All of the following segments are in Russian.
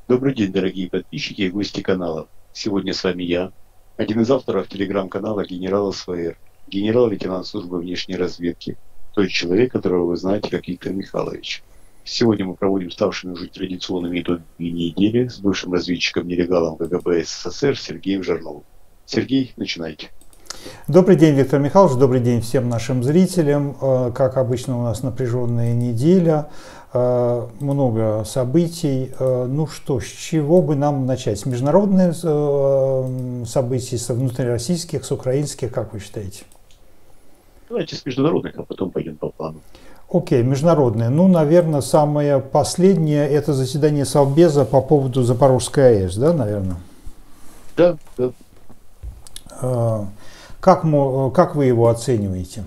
Добрый день, дорогие подписчики и гости канала. Сегодня с вами я, один из авторов телеграм-канала генерал СВР, генерал-лейтенант службы внешней разведки, тот человек, которого вы знаете как Виктор Михайлович. Сегодня мы проводим ставшими уже традиционными итоги недели с бывшим разведчиком-нелегалом КГБ СССР Сергеем Жирновым. Сергей, начинайте. Добрый день, Виктор Михайлович, добрый день всем нашим зрителям. Как обычно, у нас напряженная неделя, много событий. Ну что, с чего бы нам начать? С международных событий, с внутрироссийских, с украинских, как вы считаете? Давайте с международных, а потом пойдем по плану. Окей, международные. Ну, наверное, самое последнее – это заседание Совбеза по поводу Запорожской АЭС, да, наверное? Да, да. Как вы его оцениваете?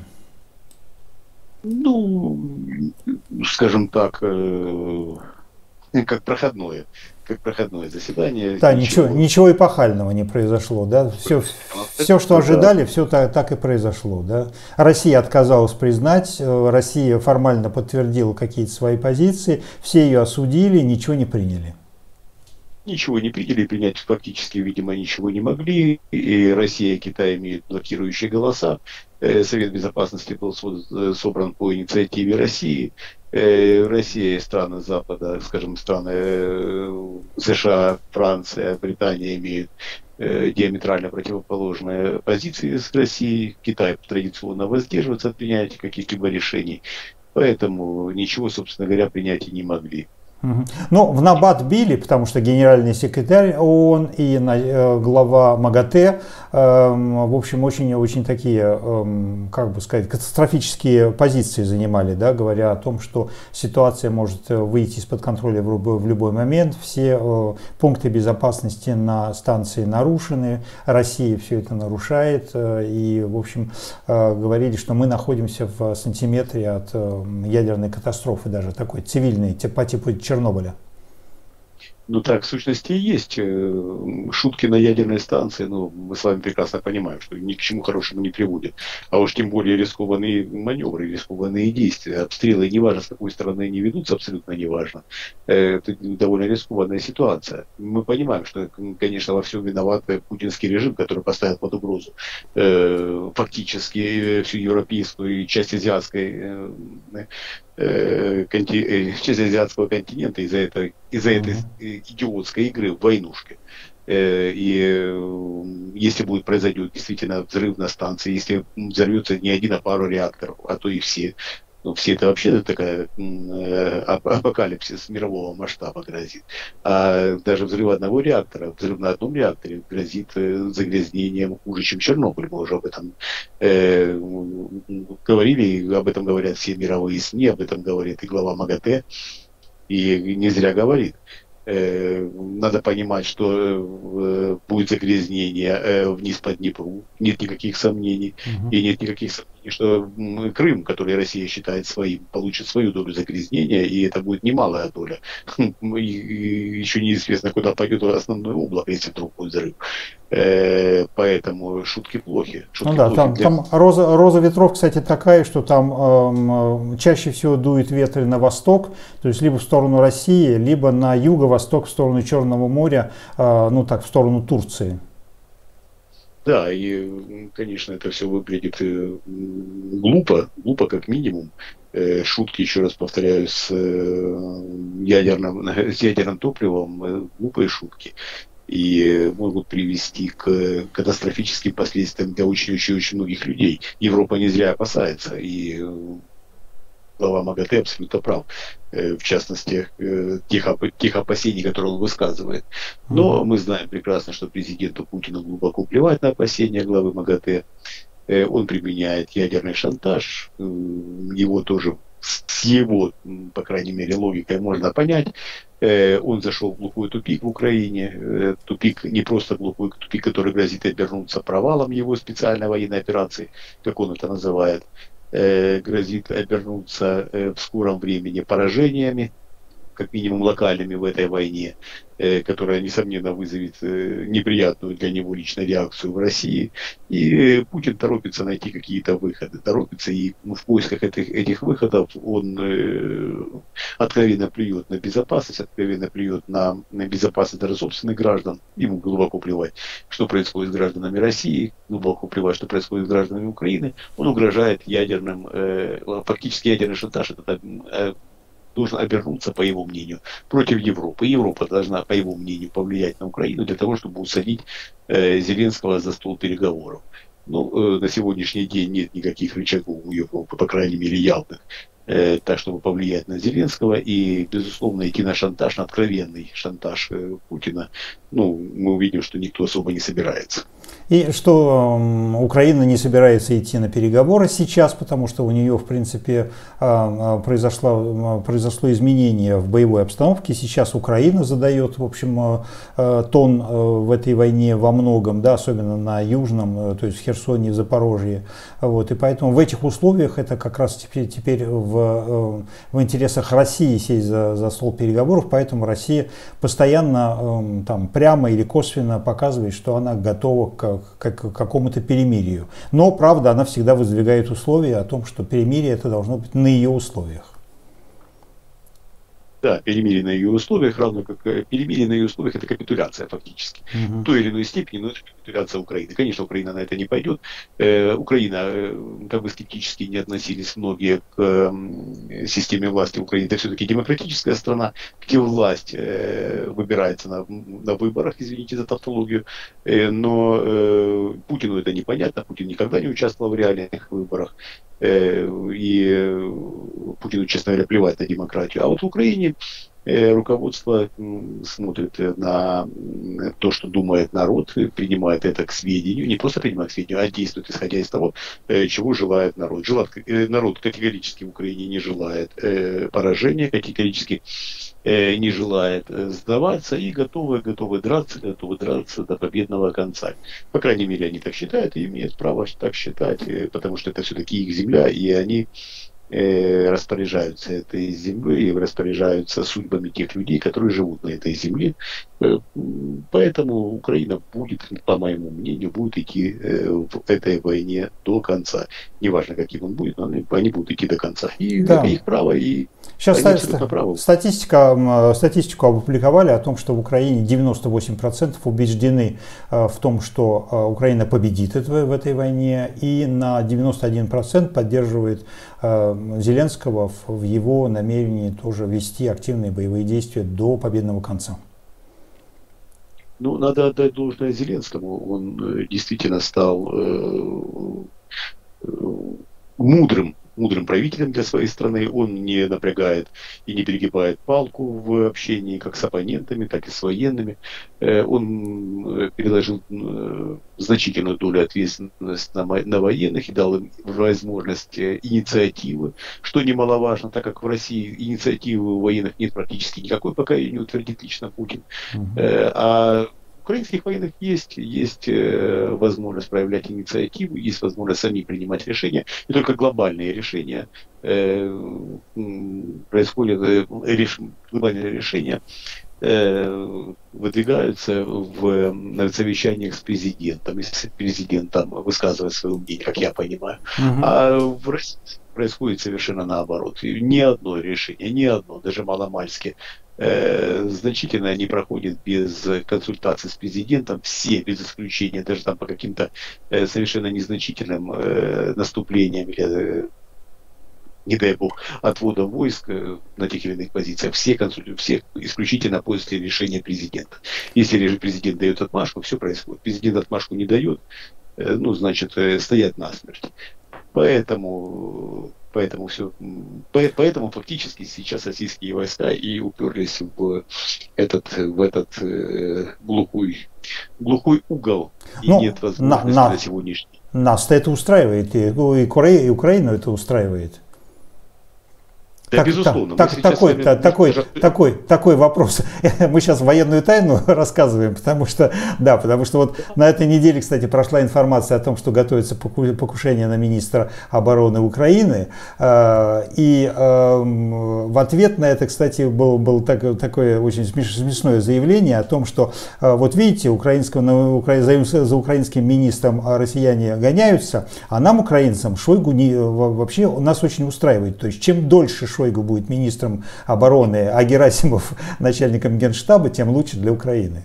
Ну, скажем так, как проходное, заседание. Да, ничего эпохального не произошло, да? Все, что ожидали, все так и произошло, да? Россия отказалась признать, Россия формально подтвердила какие-то свои позиции, все ее осудили, ничего не приняли. Ничего не приняли, принять фактически, видимо, ничего не могли. И Россия и Китай имеют блокирующие голоса. Совет Безопасности был собран по инициативе России. Россия и страны Запада, скажем, страны США, Франция, Британия имеют диаметрально противоположные позиции с Россией. Китай традиционно воздерживается от принятия каких-либо решений. Поэтому ничего, собственно говоря, принять и не могли. Ну, в набат били, потому что генеральный секретарь ООН и глава МАГАТЭ, в общем, очень такие, как бы сказать, катастрофические позиции занимали, да, говоря о том, что ситуация может выйти из-под контроля в любой момент, все пункты безопасности на станции нарушены, Россия все это нарушает, и, в общем, говорили, что мы находимся в сантиметре от ядерной катастрофы, даже такой цивильной, по типу Чернобыля. Ну так, в сущности, и есть шутки на ядерной станции, но мы с вами прекрасно понимаем, что ни к чему хорошему не приводят. А уж тем более рискованные маневры, рискованные действия. Обстрелы, неважно с какой стороны они ведутся, абсолютно неважно. Это довольно рискованная ситуация. Мы понимаем, что, конечно, во всем виноват путинский режим, который поставил под угрозу фактически всю европейскую и часть азиатской часть азиатского континента из-за этой идиотской игры в войнушке. И если произойдет действительно взрыв на станции, если взорвется не один, а пару реакторов, а то и все, ну, все это вообще такая апокалипсис мирового масштаба грозит. А даже взрыв одного реактора, взрыв на одном реакторе грозит загрязнением хуже, чем Чернобыль. Мы уже об этом говорили, об этом говорят все мировые СМИ, об этом говорит и глава МАГАТЭ, и не зря говорит. Надо понимать, что будет загрязнение вниз по Днепру, нет никаких сомнений. И нет никаких сомнений, что Крым, который Россия считает своим, получит свою долю загрязнения, и это будет немалая доля. И еще неизвестно, куда пойдет основное облако, если вдруг будет взрыв. Поэтому шутки плохи. Ну да, там роза ветров, кстати, такая, что там чаще всего дует ветры на восток, то есть либо в сторону России, либо на юго-восток, в сторону Черного моря, ну так, в сторону Турции. Да, и, конечно, это все выглядит глупо как минимум. Шутки, еще раз повторяю, с ядерным топливом, глупые шутки. И могут привести к катастрофическим последствиям для очень многих людей. Европа не зря опасается, и глава МАГАТЭ абсолютно прав, в частности, тех опасений, которые он высказывает. Но мы знаем прекрасно, что президенту Путину глубоко плевать на опасения главы МАГАТЭ. Он применяет ядерный шантаж, его тоже с его, по крайней мере, логикой можно понять. Он зашел в глухой тупик в Украине, тупик, не просто глухой тупик, который грозит обернуться провалом его специальной военной операции, как он это называет, грозит обернуться в скором времени поражениями. как минимум локальными в этой войне, которая, несомненно, вызовет неприятную для него лично реакцию в России. И Путин торопится найти какие-то выходы, торопится, и в поисках этих выходов он откровенно плюет на безопасность, откровенно плюет на безопасность даже собственных граждан. Ему глубоко плевать, что происходит с гражданами России, глубоко плевать, что происходит с гражданами Украины. Он угрожает ядерным, фактически ядерный шантаж, это должен обернуться, по его мнению, против Европы. Европа должна, по его мнению, повлиять на Украину для того, чтобы усадить Зеленского за стол переговоров. Но на сегодняшний день нет никаких рычагов у Европы, по крайней мере, явных, так, чтобы повлиять на Зеленского. И, безусловно, идти на шантаж, на откровенный шантаж Путина, мы увидим, что никто особо не собирается. И что Украина не собирается идти на переговоры сейчас, потому что у нее, в принципе, произошло изменение в боевой обстановке. Сейчас Украина задает, в общем, тон в этой войне во многом, да, особенно на южном, то есть в Херсоне и в Запорожье. Вот, и поэтому в этих условиях это как раз теперь в интересах России сесть за стол переговоров, поэтому Россия постоянно там прямо или косвенно показывает, что она готова к какому-то перемирию. Но, правда, она всегда выдвигает условия о том, что перемирие это должно быть на ее условиях. Да, перемирие на ее условиях, равно как перемирие на ее условиях, это капитуляция фактически. В той или иной степени, но это капитуляция Украины. Конечно, Украина на это не пойдет. Украина, как бы скептически не относились многие к системе власти Украины, это все-таки демократическая страна, где власть выбирается на выборах, извините за тавтологию, но Путину это непонятно, Путин никогда не участвовал в реальных выборах. И Путину, честно говоря, плевать на демократию. А вот в Украине руководство смотрит на то, что думает народ, принимает это к сведению, не просто принимает к сведению, а действует исходя из того, чего желает народ. Народ категорически в Украине не желает поражения, категорически не желает сдаваться и готовы драться до победного конца. По крайней мере, они так считают и имеют право так считать, потому что это все-таки их земля, и они распоряжаются этой землей и распоряжаются судьбами тех людей, которые живут на этой земле. Поэтому Украина будет, по моему мнению, будет идти в этой войне до конца. Неважно, каким он будет, но они будут идти до конца. И да. Это их право. И сейчас статистику опубликовали о том, что в Украине 98% убеждены в том, что Украина победит в этой войне, и на 91% поддерживает Зеленского в его намерении тоже вести активные боевые действия до победного конца. Надо отдать должное Зеленскому. Он действительно стал мудрым правителем для своей страны. Он не напрягает и не перегибает палку в общении как с оппонентами, так и с военными. Он переложил значительную долю ответственности на военных и дал им возможность инициативы, что немаловажно, так как в России инициативы у военных нет практически никакой, пока ее не утвердит лично Путин. А украинских военных есть возможность проявлять инициативу, есть возможность сами принимать решения, и только глобальные решения происходят, глобальные решения выдвигаются на совещаниях с президентом, если президент там высказывает свое мнение, как я понимаю. А в России происходит совершенно наоборот. И ни одно решение, даже маломальски, значительно не проходит без консультации с президентом, все без исключения, даже там по каким-то совершенно незначительным наступлениям или, не дай бог, отвода войск на тех или иных позициях, все исключительно после решения президента. Если президент дает отмашку, все происходит. Президент отмашку не дает, значит, стоять насмерть. Поэтому фактически сейчас российские войска и уперлись в этот глухой угол, и нет возможности на сегодняшний день. Нас-то это устраивает, и Украину это устраивает. Да, безусловно. Мы сейчас с вами такой вопрос. Мы сейчас военную тайну рассказываем, потому что вот на этой неделе, кстати, прошла информация о том, что готовится покушение на министра обороны Украины. И в ответ на это, кстати, было такое очень смешное заявление о том, что вот видите, за украинским министром россияне гоняются, а нам, украинцам, Шойгу вообще нас очень устраивает. То есть чем дольше Шойгу будет министром обороны, а Герасимов начальником Генштаба, тем лучше для Украины.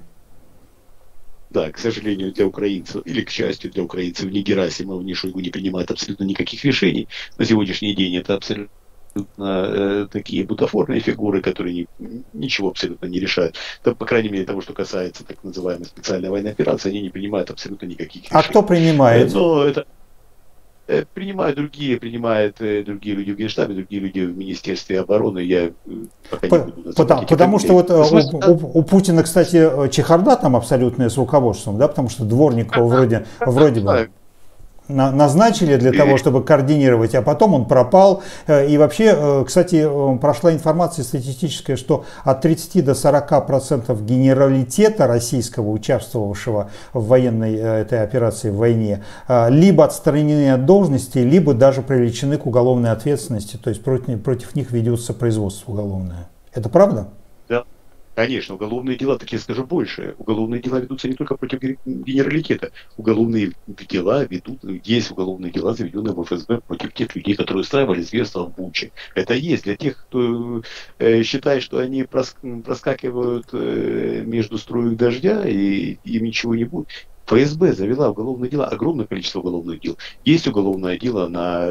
Да, к сожалению, для украинцев, или к счастью для украинцев, ни Герасимов, ни Шойгу не принимают абсолютно никаких решений. На сегодняшний день это абсолютно такие бутафорные фигуры, которые ничего абсолютно не решают. Да, по крайней мере, того, что касается так называемой специальной военной операции, они не принимают абсолютно никаких решений. А кто принимает? Но это принимают другие люди в Генштабе, другие люди в Министерстве обороны. Я пока не буду называть. Потому что вот у Путина, кстати, чехарда там абсолютная с руководством, да, потому что Дворникова вроде бы назначили для того, чтобы координировать, а потом он пропал. И вообще, кстати, прошла информация статистическая, что от 30 до 40% генералитета российского, участвовавшего в военной этой операции в войне, либо отстранены от должности, либо даже привлечены к уголовной ответственности, то есть против них ведется производство уголовное. Это правда? Да. Конечно, уголовные дела, так я скажу больше. Уголовные дела ведутся не только против генералитета. Уголовные дела есть уголовные дела, заведенные в ФСБ против тех людей, которые устраивали зверство в Буче. Это есть для тех, кто считает, что они проскакивают между струек дождя и им ничего не будет. ФСБ завела уголовные дела, огромное количество уголовных дел. Есть уголовное дело на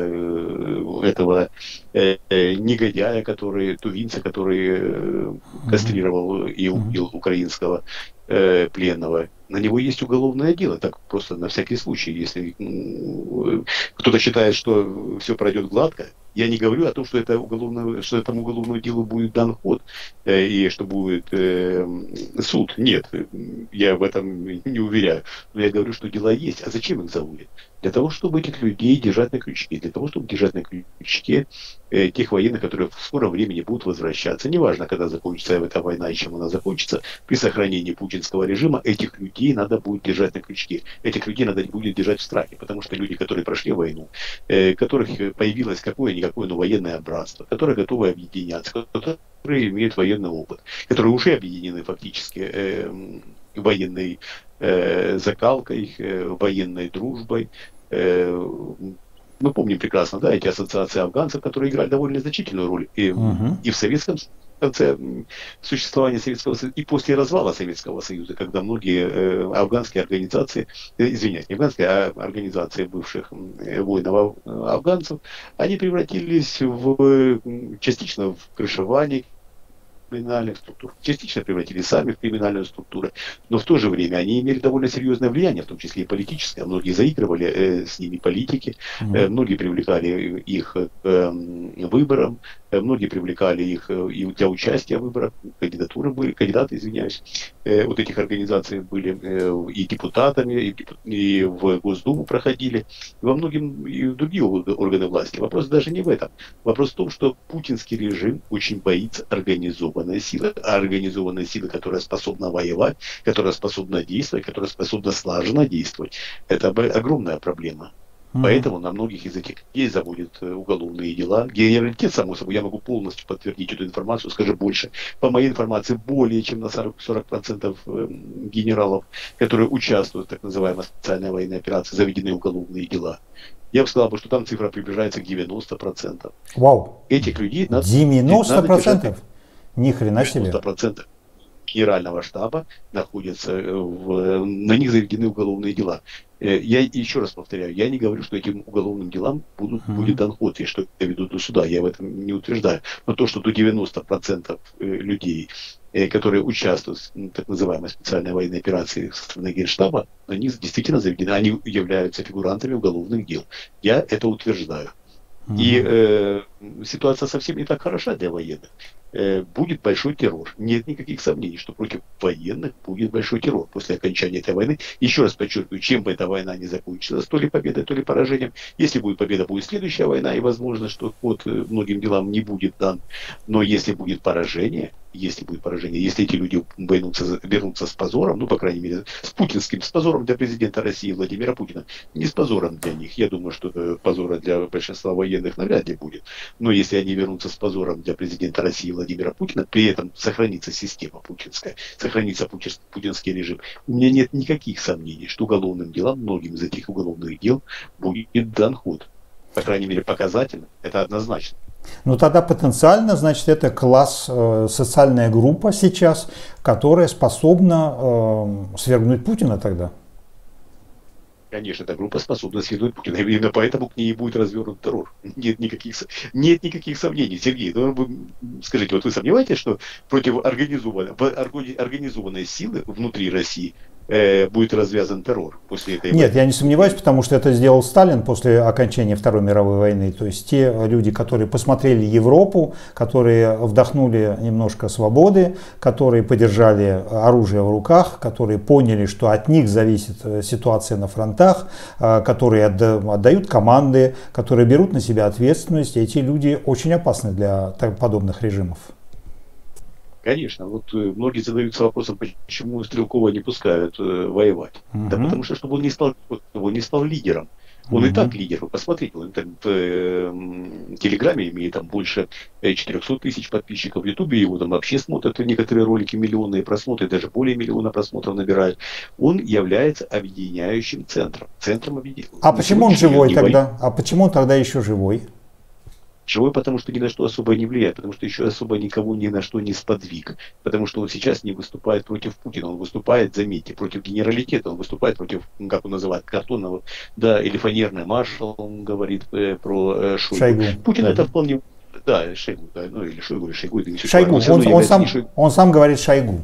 этого негодяя, тувинца, который кастрировал и убил украинского пленного. На него есть уголовное дело, так просто на всякий случай, если кто-то считает, что все пройдет гладко. Я не говорю о том, что этому уголовному делу будет дан ход и что будет суд. Нет, я в этом не уверяю. Но я говорю, что дела есть. А зачем их заводят? Для того, чтобы этих людей держать на крючке. Для того, чтобы держать на крючке тех военных, которые в скором времени будут возвращаться. Неважно, когда закончится эта война и чем она закончится. При сохранении путинского режима этих людей надо будет держать на крючке. Этих людей надо будет держать в страхе. Потому что люди, которые прошли войну, которых появилось какое-никакое, но военное братство, которые готовы объединяться, которые имеют военный опыт, которые уже объединены фактически военной закалкой, военной дружбой. Мы помним прекрасно, да, эти ассоциации афганцев, которые играли довольно значительную роль и в советском конце существования Советского Союза, и после развала Советского Союза, когда многие афганские организации, не афганские, а организации бывших воинов афганцев, они превратились частично в крышевание криминальных структур, частично превратились сами в криминальную структуру, но в то же время они имели довольно серьезное влияние, в том числе и политическое. Многие заигрывали с ними политики, многие привлекали их к выборам, многие привлекали их и для участия в выборах, кандидаты, извиняюсь, вот этих организаций были и депутатами, и в Госдуму проходили, и во многим и в другие органы власти. Вопрос даже не в этом. Вопрос в том, что путинский режим очень боится организованной силы. А организованной силы, которая способна воевать, которая способна действовать, которая способна слаженно действовать, это огромная проблема. Поэтому на многих из этих людей заводят уголовные дела. Генералитет, само собой, я могу полностью подтвердить эту информацию, скажу больше. По моей информации, более чем на 40% генералов, которые участвуют в так называемой специальной военной операции, заведены уголовные дела. Я бы сказал, что там цифра приближается к 90%. Вау! Этих людей надо 90%? Ни хрена себе. 90% генерального штаба находятся, на них заведены уголовные дела. Я еще раз повторяю, я не говорю, что этим уголовным делам будет дан ход, и что их доведут до суда, я в этом не утверждаю. Но то, что до 90% людей, которые участвуют в так называемой специальной военной операции со стороны Генштаба, они действительно заведены, они являются фигурантами уголовных дел. Я это утверждаю. И ситуация совсем не так хороша для военных. будет большой террор. Нет никаких сомнений, что против военных будет большой террор после окончания этой войны. Еще раз подчеркиваю, чем бы эта война не закончилась, то ли победой, то ли поражением. Если будет победа, будет следующая война, и возможно, что ход многим делам не будет дан. Но если будет поражение, если эти люди вернутся с позором, ну, по крайней мере, с позором для президента России Владимира Путина, не с позором для них. Я думаю, что позора для большинства военных навряд ли будет. Но если они вернутся с позором для президента России Владимира Путина, при этом сохранится система путинская, сохранится путинский режим, у меня нет никаких сомнений, что уголовным делам, многим из этих уголовных дел будет дан ход. По крайней мере, показательно. Это однозначно. Ну тогда потенциально, значит, это класс, социальная группа сейчас, которая способна свергнуть Путина тогда. Конечно, эта группа способна свергнуть Путина. Именно поэтому к ней и будет развернут террор. Нет никаких сомнений. Сергей, ну, скажите, вот вы сомневаетесь, что против организованной силы внутри России будет развязан террор после этой войны? Нет, я не сомневаюсь, потому что это сделал Сталин после окончания Второй мировой войны. То есть те люди, которые посмотрели Европу, которые вдохнули немножко свободы, которые подержали оружие в руках, которые поняли, что от них зависит ситуация на фронтах, которые отдают команды, которые берут на себя ответственность. Эти люди очень опасны для подобных режимов. Конечно, вот многие задаются вопросом, почему Стрелкова не пускают воевать. Да потому что, чтобы он не стал лидером. Он и так лидер. Вы посмотрите, он там в Телеграме имеет там больше 400 тысяч подписчиков. В Ютубе его там вообще смотрят некоторые ролики, миллионные просмотры, даже более миллиона просмотров набирают. Он является объединяющим центром объединения. А почему он живой тогда? А почему он тогда еще живой? Живой, потому что ни на что особо не влияет, потому что еще особо никого ни на что не сподвиг, потому что он сейчас не выступает против Путина, он выступает, заметьте, против генералитета, он выступает против, как он называет, картонного, да, или фанерный маршал, он говорит про Шойгу. Путин это вполне, да, Шойгу, да, ну или Шойгу, или Шойгу, это не суть. Шойгу, он сам говорит Шойгу.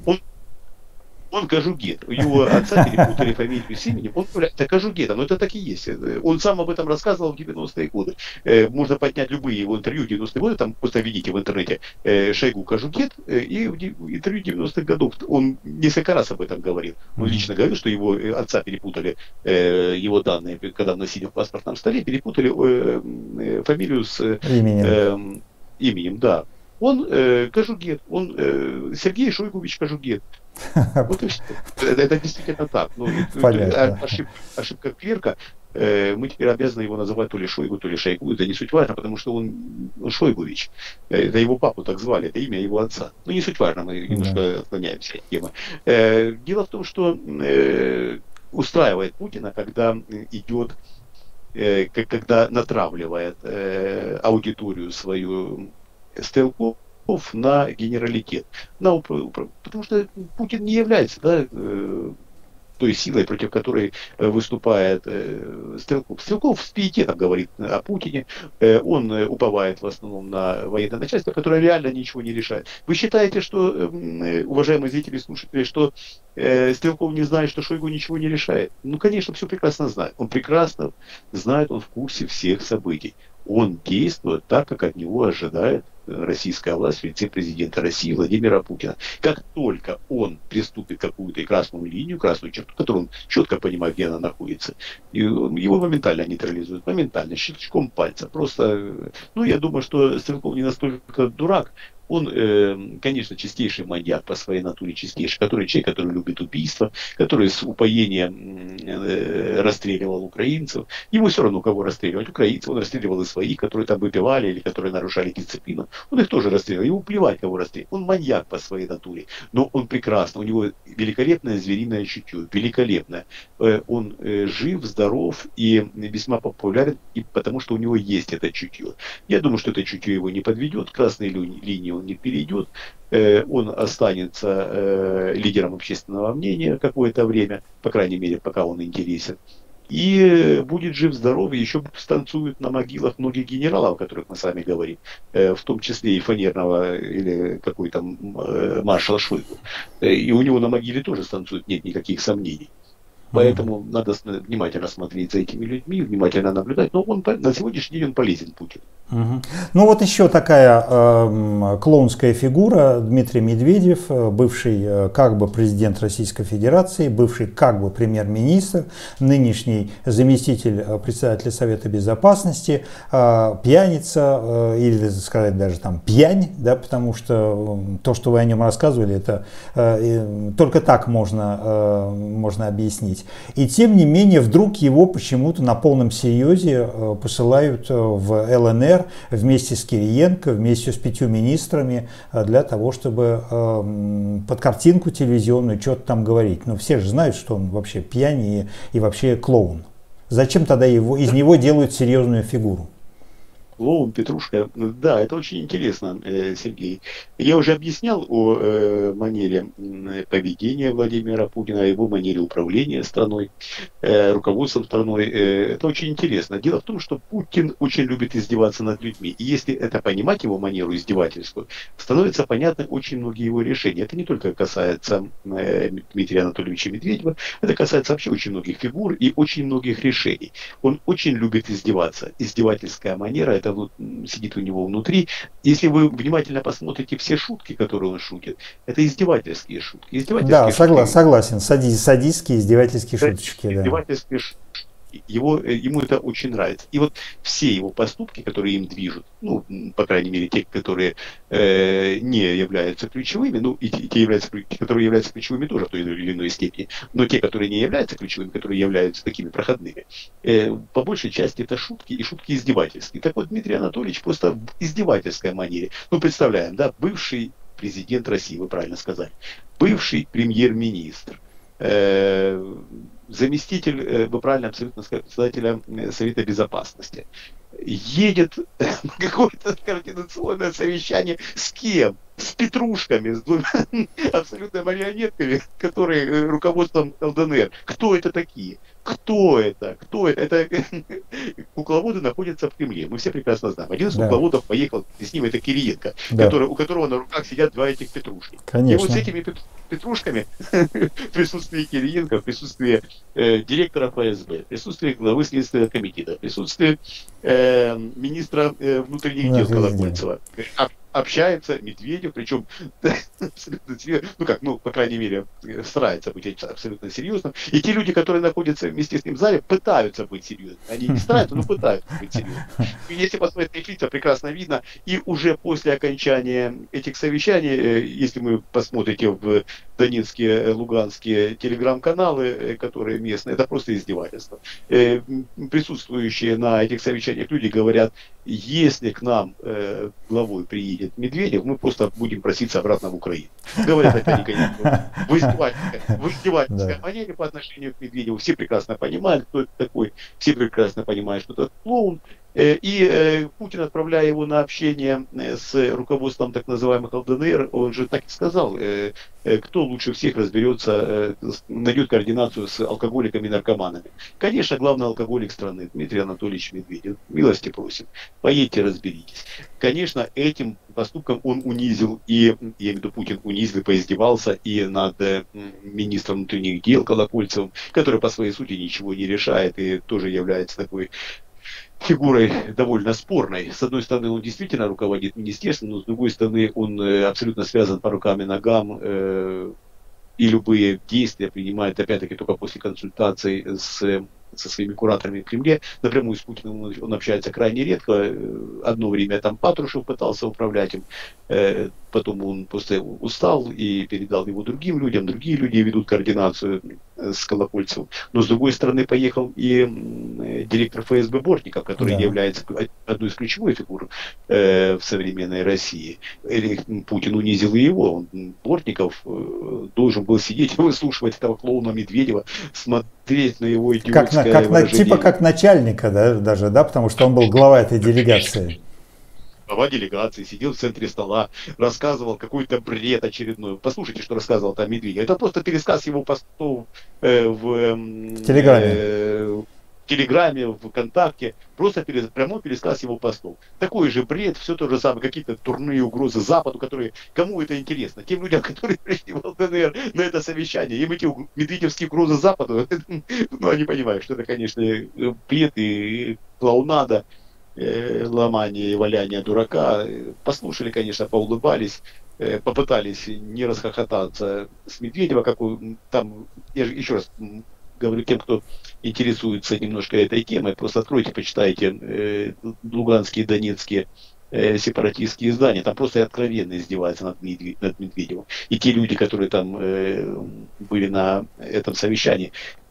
Он Кожугет. Его отца перепутали фамилию с именем. Он это Кожугета, но это так и есть. Он сам об этом рассказывал в 90-е годы. Можно поднять любые его интервью 90-е годы, там просто видите в интернете Шойгу Кожугет, и в интервью 90-х годов он несколько раз об этом говорил. Он лично говорил, что его отца перепутали, его данные, когда носили в паспортном столе, перепутали фамилию с именем, да. Он Кожугет, он Сергей Шойгуевич Кожугет. Вот и все. Это действительно так. Ну, ошибка клерка. Мы теперь обязаны его называть то ли Шойгу, то ли Шойгу. Это не суть важно, потому что он Шойгуевич. Это его папу так звали, это имя его отца. Ну, не суть важно, мы немножко отклоняемся от темы. Дело в том, что устраивает Путина, когда идет, когда натравливает аудиторию свою Стрелков на генералитет. Потому что Путин не является, да, той силой, против которой выступает Стрелков. Стрелков с пиететом говорит о Путине, он уповает в основном на военное начальство, которое реально ничего не решает. Вы считаете, что, уважаемые зрители и слушатели, что Стрелков не знает, что Шойгу ничего не решает? Ну, конечно, все прекрасно знает. Он прекрасно знает, он в курсе всех событий. Он действует так, как от него ожидает российская власть в лице президента России Владимира Путина. Как только он приступит какую-то красную линию, красную черту, которую он четко понимает, где она находится, его моментально нейтрализуют, моментально, щелчком пальца. Просто, ну, я думаю, что Стрелков не настолько дурак. Он, конечно, чистейший маньяк по своей натуре, чистейший, человек, который любит убийство, который с упоением расстреливал украинцев. Ему все равно, кого расстреливать, украинцев. Он расстреливал и своих, которые там выпивали или которые нарушали дисциплину. Он их тоже расстреливал. Ему плевать, кого расстреливать. Он маньяк по своей натуре. Но он прекрасно. У него великолепное звериное чутье. Великолепное. Он жив, здоров и весьма популярен, потому что у него есть это чутье. Я думаю, что это чутье его не подведет. Красные линии он не перейдет, он останется лидером общественного мнения какое-то время, по крайней мере, пока он интересен. И будет жив-здоров, и еще станцуют на могилах многих генералов, о которых мы с вами говорим, в том числе и фанерного или какой-то маршала Шойгу. И у него на могиле тоже станцуют, нет никаких сомнений. Поэтому надо внимательно смотреть за этими людьми, внимательно наблюдать. Но он на сегодняшний день он полезен Путину. Ну вот еще такая клоунская фигура Дмитрий Медведев, бывший как бы президент Российской Федерации, бывший как бы премьер-министр, нынешний заместитель председателя Совета Безопасности, пьяница или сказать даже там пьянь, да, потому что то, что вы о нем рассказывали, это только так можно объяснить. И тем не менее вдруг его почему-то на полном серьезе посылают в ЛНР вместе с Кириенко, вместе с 5 министрами для того, чтобы под картинку телевизионную что-то там говорить. Но все же знают, что он вообще пьян и вообще клоун. Зачем тогда из него делают серьезную фигуру? Клоун, Петрушка, да, это очень интересно, Сергей. Я уже объяснял о манере поведения Владимира Путина, о его манере управления страной, руководством страной. Это очень интересно. Дело в том, что Путин очень любит издеваться над людьми. И если это понимать, его манеру издевательскую, становится понятны очень многие его решения. Это не только касается Дмитрия Анатольевича Медведева, это касается вообще очень многих фигур и очень многих решений. Он очень любит издеваться. Издевательская манера, это вот сидит у него внутри. Если вы внимательно посмотрите все шутки, которые он шутит, это издевательские шутки. Да, согласен. Садистские, издевательские шуточки. Издевательские шутки. Ему это очень нравится. И вот все его поступки, которые им движут, ну, по крайней мере, те, которые не являются ключевыми, ну, и те, которые являются ключевыми тоже в той или иной степени, но те, которые не являются ключевыми, которые являются такими проходными, по большей части это шутки и шутки издевательские. Так вот, Дмитрий Анатольевич просто в издевательской манере. Ну, представляем, да, бывший президент России, вы правильно сказали, бывший премьер-министр, заместитель, вы правильно абсолютно сказали, председателя Совета Безопасности, едет на какое-то координационное совещание с кем? С петрушками, с двумя абсолютно марионетками, которые руководством ЛДНР. Кто это такие? Кто это? Кто это? Это кукловоды находятся в Кремле. Мы все прекрасно знаем. Один из кукловодов поехал, с ним это Кириенко, у которого на руках сидят два этих петрушки. Конечно. И вот с этими петрушками в присутствии Кириенко, в присутствии директора ФСБ, в присутствии главы Следственного комитета, в присутствии министра внутренних дел Колокольцева, общается Медведев, причем абсолютно серьезно, по крайней мере, старается быть абсолютно серьезным. И те люди, которые находятся вместе с ним в зале, пытаются быть серьезными. Они не стараются, но пытаются быть серьезными. И если посмотреть на их лица, прекрасно видно. И уже после окончания этих совещаний, если вы посмотрите в донецкие, луганские телеграм-каналы, которые местные, это просто издевательство. Присутствующие на этих совещаниях люди говорят, если к нам главой приедет Медведев, мы просто будем проситься обратно в Украину. Говорят это конечно, в издевательской манере по отношению к Медведеву. Все прекрасно понимают, кто это такой, все прекрасно понимают, что это клоун. И Путин, отправляя его на общение с руководством так называемых ЛДНР, он же так и сказал, кто лучше всех разберется, найдет координацию с алкоголиками и наркоманами. Конечно, главный алкоголик страны, Дмитрий Анатольевич Медведев. Милости просим, поедьте, разберитесь. Конечно, этим поступком он унизил, я имею в виду, Путин унизил и поиздевался и над министром внутренних дел Колокольцевым, который по своей сути ничего не решает и тоже является такой фигурой довольно спорной. С одной стороны, он действительно руководит министерством, но с другой стороны, он абсолютно связан по рукам и ногам, и любые действия принимает, опять-таки, только после консультаций со своими кураторами в Кремле. Напрямую с Путиным он общается крайне редко. Одно время там Патрушев пытался управлять им, потом он просто устал и передал его другим людям. Другие люди ведут координацию с Колокольцевым. Но с другой стороны поехал и директор ФСБ Бортников, который является одной из ключевых фигур в современной России. Путин унизил и его. Бортников должен был сидеть и выслушивать этого клоуна Медведева, смотреть на его идиотское выражение. Типа как начальника, да, даже, да, потому что он был глава этой делегации. Глава делегации сидел в центре стола, рассказывал какой-то бред очередной. Послушайте, что рассказывал там Медведев. Это просто пересказ его постов в Телеграме. Телеграме, в ВКонтакте, просто прямой пересказ его постов. Такой же бред, все то же самое, какие-то турные угрозы Западу, которые, кому это интересно? Тем людям, которые пришли в ЛДНР на это совещание, им эти медведевские угрозы Западу, ну, они понимают, что это, конечно, бред и клоунада, ломание и валяние дурака. Послушали, конечно, поулыбались, попытались не расхохотаться с Медведева, как там, я еще раз говорю тем, кто интересуется немножко этой темой, просто откройте, почитайте луганские, донецкие сепаратистские издания, там просто откровенно издеваются над Медведевым. И те люди, которые там были на этом совещании,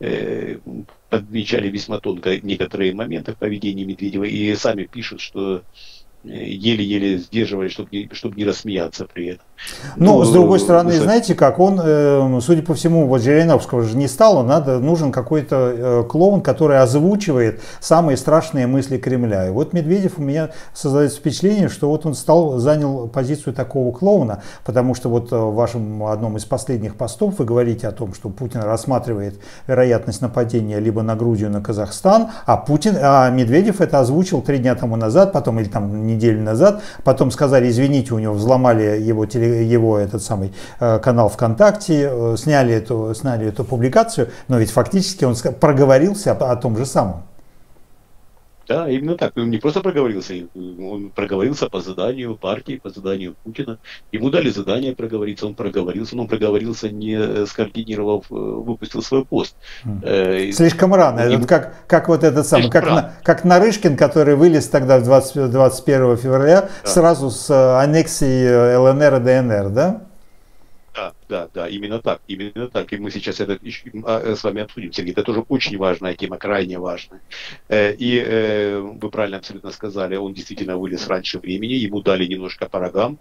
подмечали весьма тонко некоторые моменты в поведении Медведева и сами пишут, что еле-еле сдерживали, чтобы не рассмеяться при этом. Ну, с другой стороны, знаете как, он, судя по всему, вот Жириновского же не стало, нужен какой-то клоун, который озвучивает самые страшные мысли Кремля. И вот Медведев, у меня создается впечатление, что вот он занял позицию такого клоуна, потому что вот в вашем одном из последних постов вы говорите о том, что Путин рассматривает вероятность нападения либо на Грузию, на Казахстан, а Медведев это озвучил 3 дня тому назад, потом или там неделю назад, потом сказали, извините, у него взломали его этот самый канал ВКонтакте, сняли эту публикацию, но ведь фактически он проговорился о том же самом. Да, именно так. Он не просто проговорился, он проговорился по заданию партии, по заданию Путина. Ему дали задание проговориться, он проговорился, но он проговорился, не скоординировав, выпустил свой пост. Слишком рано. Это как вот этот самый, как Нарышкин, который вылез тогда 21 февраля, да, сразу с аннексией ЛНР и ДНР, да? Да, именно так. И мы сейчас это с вами обсудим, Сергей. Это тоже очень важная тема, крайне важная. И вы правильно абсолютно сказали, он действительно вылез раньше времени, ему дали немножко по рогам.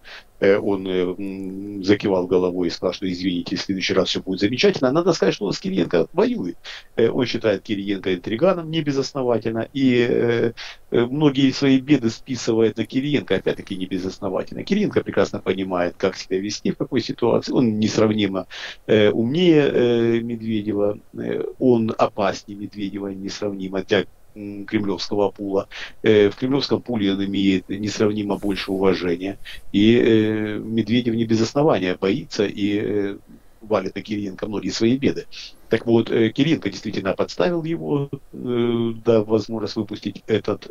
Он закивал головой и сказал, что извините, в следующий раз все будет замечательно. Надо сказать, что он с Кириенко воюет. Он считает Кириенко интриганом не безосновательно. И многие свои беды списывает на Кириенко, опять-таки не безосновательно. Кириенко прекрасно понимает, как себя вести в какой ситуации. Он несравнимо умнее Медведева, он опаснее Медведева несравнимо для кремлевского пула. В кремлевском пуле он имеет несравнимо больше уважения. И Медведев не без основания боится и валит на Кириенко многие свои беды. Так вот, Кириенко действительно подставил его, дав возможность выпустить этот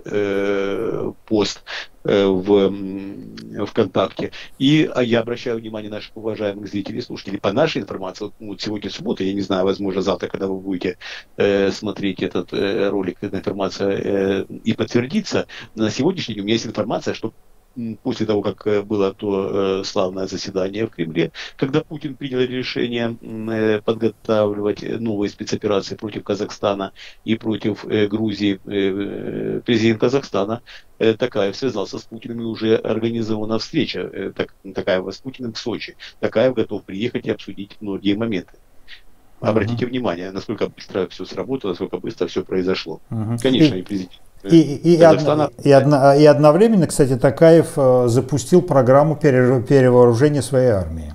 пост в ВКонтакте. И я обращаю внимание наших уважаемых зрителей и слушателей, по нашей информации, вот сегодня суббота, я не знаю, возможно, завтра, когда вы будете смотреть этот ролик, эта информация и подтвердится, на сегодняшний день у меня есть информация, что после того, как было то славное заседание в Кремле, когда Путин принял решение подготавливать новые спецоперации против Казахстана и против Грузии, президент Казахстана Такаев связался с Путиным и уже организована встреча Такаева с Путиным в Сочи. Такаев готов приехать и обсудить многие моменты. Обратите внимание, насколько быстро все сработало, насколько быстро все произошло. Конечно, и президент. И одновременно, кстати, Такаев запустил программу перевооружения своей армии.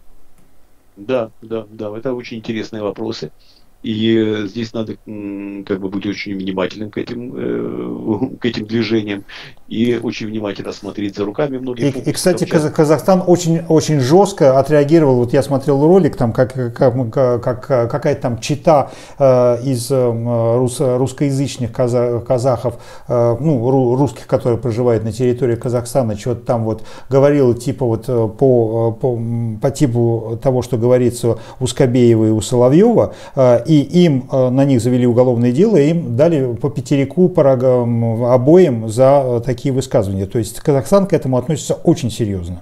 Да, это очень интересные вопросы. И здесь надо как бы быть очень внимательным к этим движениям и очень внимательно смотреть за руками многих. И кстати, Казахстан очень жестко отреагировал. Вот я смотрел ролик, там какая-то там чета из русскоязычных казахов, русских, которые проживают на территории Казахстана, что-то там вот говорил типа вот по типу того, что говорится у Скобеева и у Соловьева. И им на них завели уголовное дело, и им дали по пятерику обоим за такие высказывания. То есть Казахстан к этому относится очень серьезно.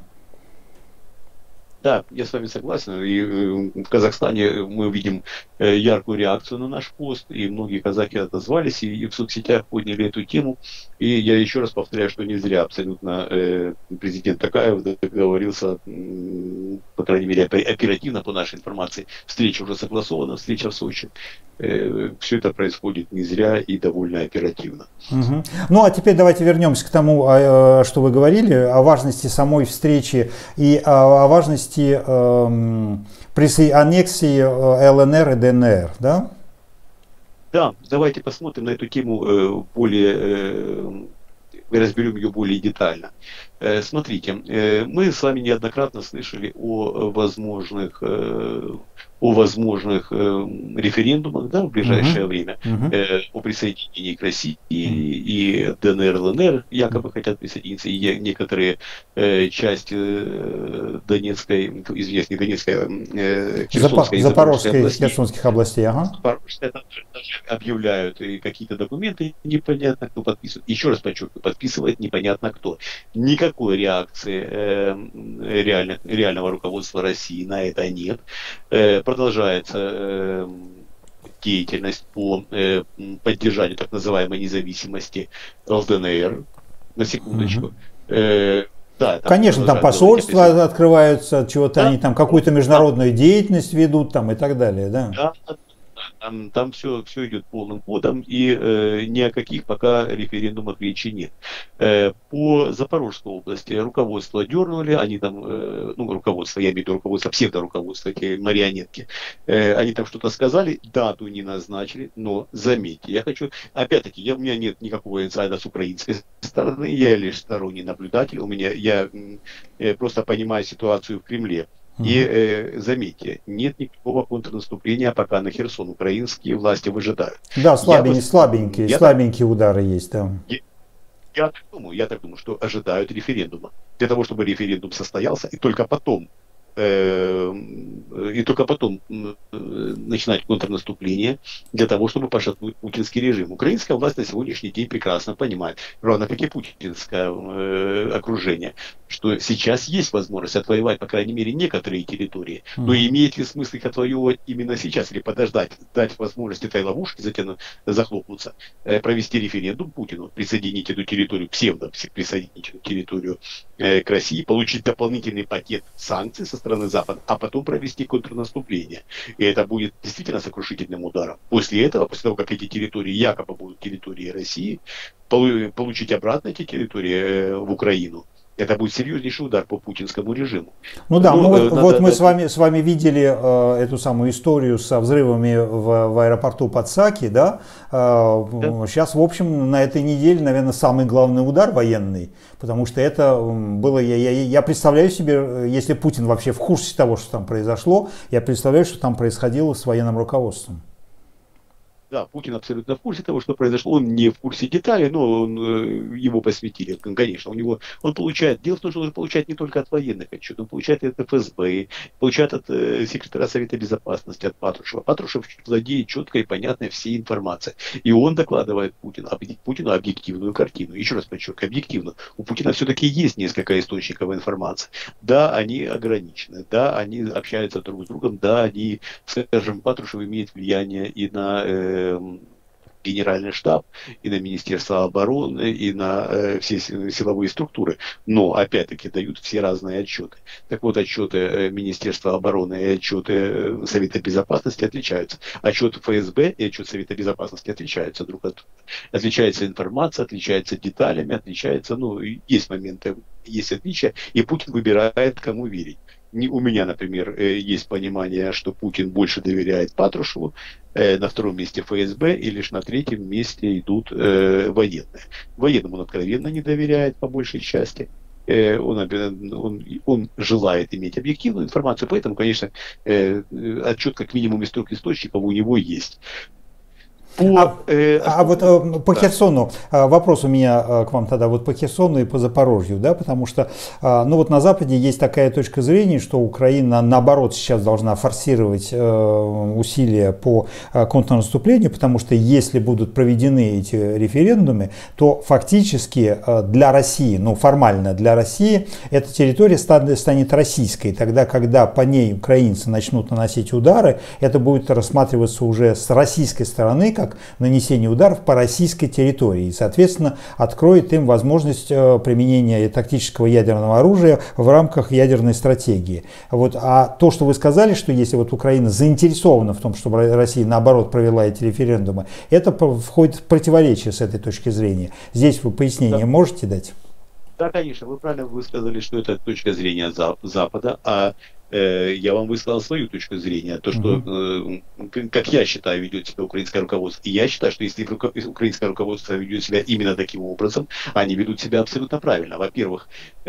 Да, я с вами согласен. И в Казахстане мы видим яркую реакцию на наш пост, и многие казахи отозвались, и в соцсетях подняли эту тему. И я еще раз повторяю, что не зря абсолютно президент Такаев договорился, по крайней мере, оперативно, по нашей информации, встреча уже согласована, встреча в Сочи. Все это происходит не зря и довольно оперативно. Угу. Ну а теперь давайте вернемся к тому, что вы говорили, о важности самой встречи и о важности аннексии ЛНР и ДНР, да? Да, давайте посмотрим на эту тему разберем ее более детально. Смотрите, мы с вами неоднократно слышали о возможных референдумах, да, в ближайшее время, Мгм. о присоединении к России, и ДНР, ЛНР якобы хотят присоединиться, и некоторые части Донецкой, извиняюсь, не Донецкой, Херсонской и Запорожской Запорожской, областей, Херсонских областей, ага. даже объявляют и какие-то документы, непонятно кто подписывает. Еще раз подчеркиваю, подписывает непонятно кто. Никакой реакции реального руководства России на это нет. Продолжается деятельность по поддержанию так называемой независимости ЛДНР. На секундочку. Мгм. Да, там Конечно, там продолжают говорить посольства открываются, чего-то да, они там какую-то международную деятельность ведут там и так далее, да. да, там все идет полным ходом, и ни о каких пока референдумах речи нет. По Запорожской области руководство дернули, они там, руководство, я имею в виду руководство, псевдоруководство, эти марионетки, они там что-то сказали, дату не назначили, но заметьте, я хочу, опять-таки, у меня нет никакого инсайда с украинской стороны, я лишь сторонний наблюдатель, я просто понимаю ситуацию в Кремле. И Мгм. заметьте, нет никакого контрнаступления пока на Херсон. Украинские власти выжидают. Да, Я, бы, слабенькие, я, так, слабенькие удары есть, да. я, я так думаю, что ожидают референдума. Для того, чтобы референдум состоялся, э, и только потом начинать контрнаступление для того, чтобы пошатнуть путинский режим. Украинская власть на сегодняшний день прекрасно понимает, равно как и путинское окружение, что сейчас есть возможность отвоевать, по крайней мере, некоторые территории. Но Мгм. имеет ли смысл их отвоевывать именно сейчас или подождать, дать возможность этой ловушке захлопнуться, провести референдум Путину, присоединить эту территорию, присоединить эту территорию к России, получить дополнительный пакет санкций со стороны Запада, а потом провести контрнаступление. И это будет действительно сокрушительным ударом. После этого, после того, как эти территории якобы будут территорией России, получить обратно эти территории в Украину, это будет серьезнейший удар по путинскому режиму. Ну да, Но вот мы с вами видели эту самую историю со взрывами в аэропорту под Саки, да? да, Сейчас, в общем, на этой неделе, наверное, самый главный удар военный, потому что это было, я представляю себе, если Путин вообще в курсе того, что там произошло, я представляю, что там происходило с военным руководством. да, Путин абсолютно в курсе того, что произошло. Он не в курсе деталей, но его посвятили. Конечно, он получает. Дело в том, что он получает не только от военных отчетов, он получает и от ФСБ, получает от секретаря Совета Безопасности, от Патрушева. Патрушев владеет четкой и понятной всей информацией. И он докладывает Путину объективную картину. Еще раз подчеркиваю, объективно. У Путина все-таки есть несколько источников информации. Да, они ограничены. Да, они общаются друг с другом. Да, они, скажем, Патрушев имеет влияние и на Генеральный штаб, и на Министерство обороны, и на все силовые структуры. Но, опять-таки, дают все разные отчеты. Так вот, отчеты Министерства обороны и отчеты Совета Безопасности отличаются. Отчет ФСБ и отчет Совета Безопасности отличаются друг от друга. Отличается информация, отличается деталями, отличается, есть моменты, есть отличия, и Путин выбирает, кому верить. У меня, например, есть понимание, что Путин больше доверяет Патрушеву, на втором месте ФСБ, и лишь на третьем месте идут военные. Военным он откровенно не доверяет по большей части. Он желает иметь объективную информацию, поэтому, конечно, отчет как минимум из 3 источников у него есть. По Да. Херсону, вопрос у меня к вам тогда, вот по Херсону и по Запорожью, да, потому что, на Западе есть такая точка зрения, что Украина, наоборот, сейчас должна форсировать усилия по контрнаступлению, потому что если будут проведены эти референдумы, то фактически для России, формально для России, эта территория станет российской, тогда, когда по ней украинцы начнут наносить удары, это будет рассматриваться уже с российской стороны, как нанесение ударов по российской территории. И, соответственно, откроет им возможность применения тактического ядерного оружия в рамках ядерной стратегии. А то, что вы сказали, что если Украина заинтересована в том, чтобы Россия, наоборот, провела эти референдумы, это входит в противоречие с этой точки зрения. Здесь вы пояснение можете дать? Да, конечно, вы правильно высказали, что это точка зрения Запада, а Я вам высказал свою точку зрения, то, что, как я считаю, ведет себя украинское руководство. И я считаю, что если украинское руководство ведет себя именно таким образом, они ведут себя абсолютно правильно. Во-первых,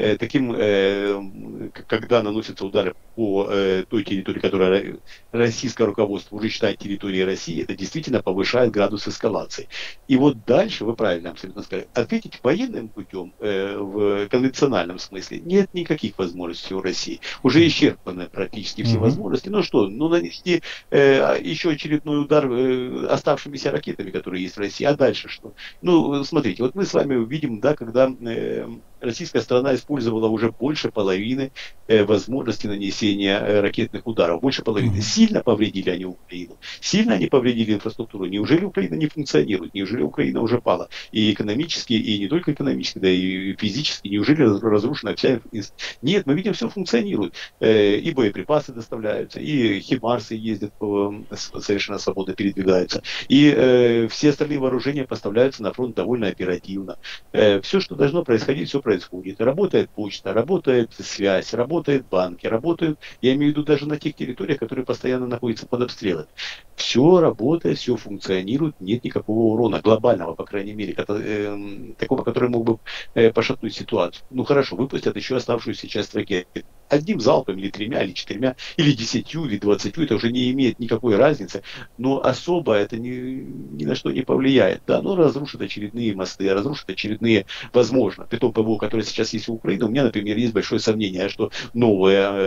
когда наносятся удары по той территории, которая российское руководство уже считает территорией России, это действительно повышает градус эскалации. И вот дальше, вы правильно абсолютно сказали, ответить военным путем в конвенциональном смысле нет никаких возможностей у России. Уже исчерпаны практически все возможности. Ну что, нанести еще очередной удар оставшимися ракетами, которые есть в России. А дальше что? Ну, смотрите, вот мы с вами видим, да, когда российская сторона использовала уже больше половины возможностей нанесения ракетных ударов. Больше половины. Сильно повредили они Украину. Сильно они повредили инфраструктуру. Неужели Украина не функционирует? Неужели Украина уже пала? И экономически, и не только экономически, да и физически. Неужели разрушена вся... Нет, мы видим, все функционирует. И боеприпасы доставляются, и химарсы ездят, совершенно свободно передвигаются. И все остальные вооружения поставляются на фронт довольно оперативно. Все, что должно происходить, все происходит. Работает почта, работает связь, работают банки, работают, я имею в виду даже на тех территориях, которые постоянно находятся под обстрелами. Все работает, все функционирует, нет никакого урона, глобального, по крайней мере, такого, который мог бы пошатнуть ситуацию. Ну хорошо, выпустят еще оставшуюся часть ракет. Одним залпом, или 3, или 4, или 10, или 20, это уже не имеет никакой разницы, но особо это ни на что не повлияет. Да, оно разрушит очередные мосты, разрушит очередные, возможно, при том ПВО, которое сейчас есть в Украине, у меня, например, есть большое сомнение, что новые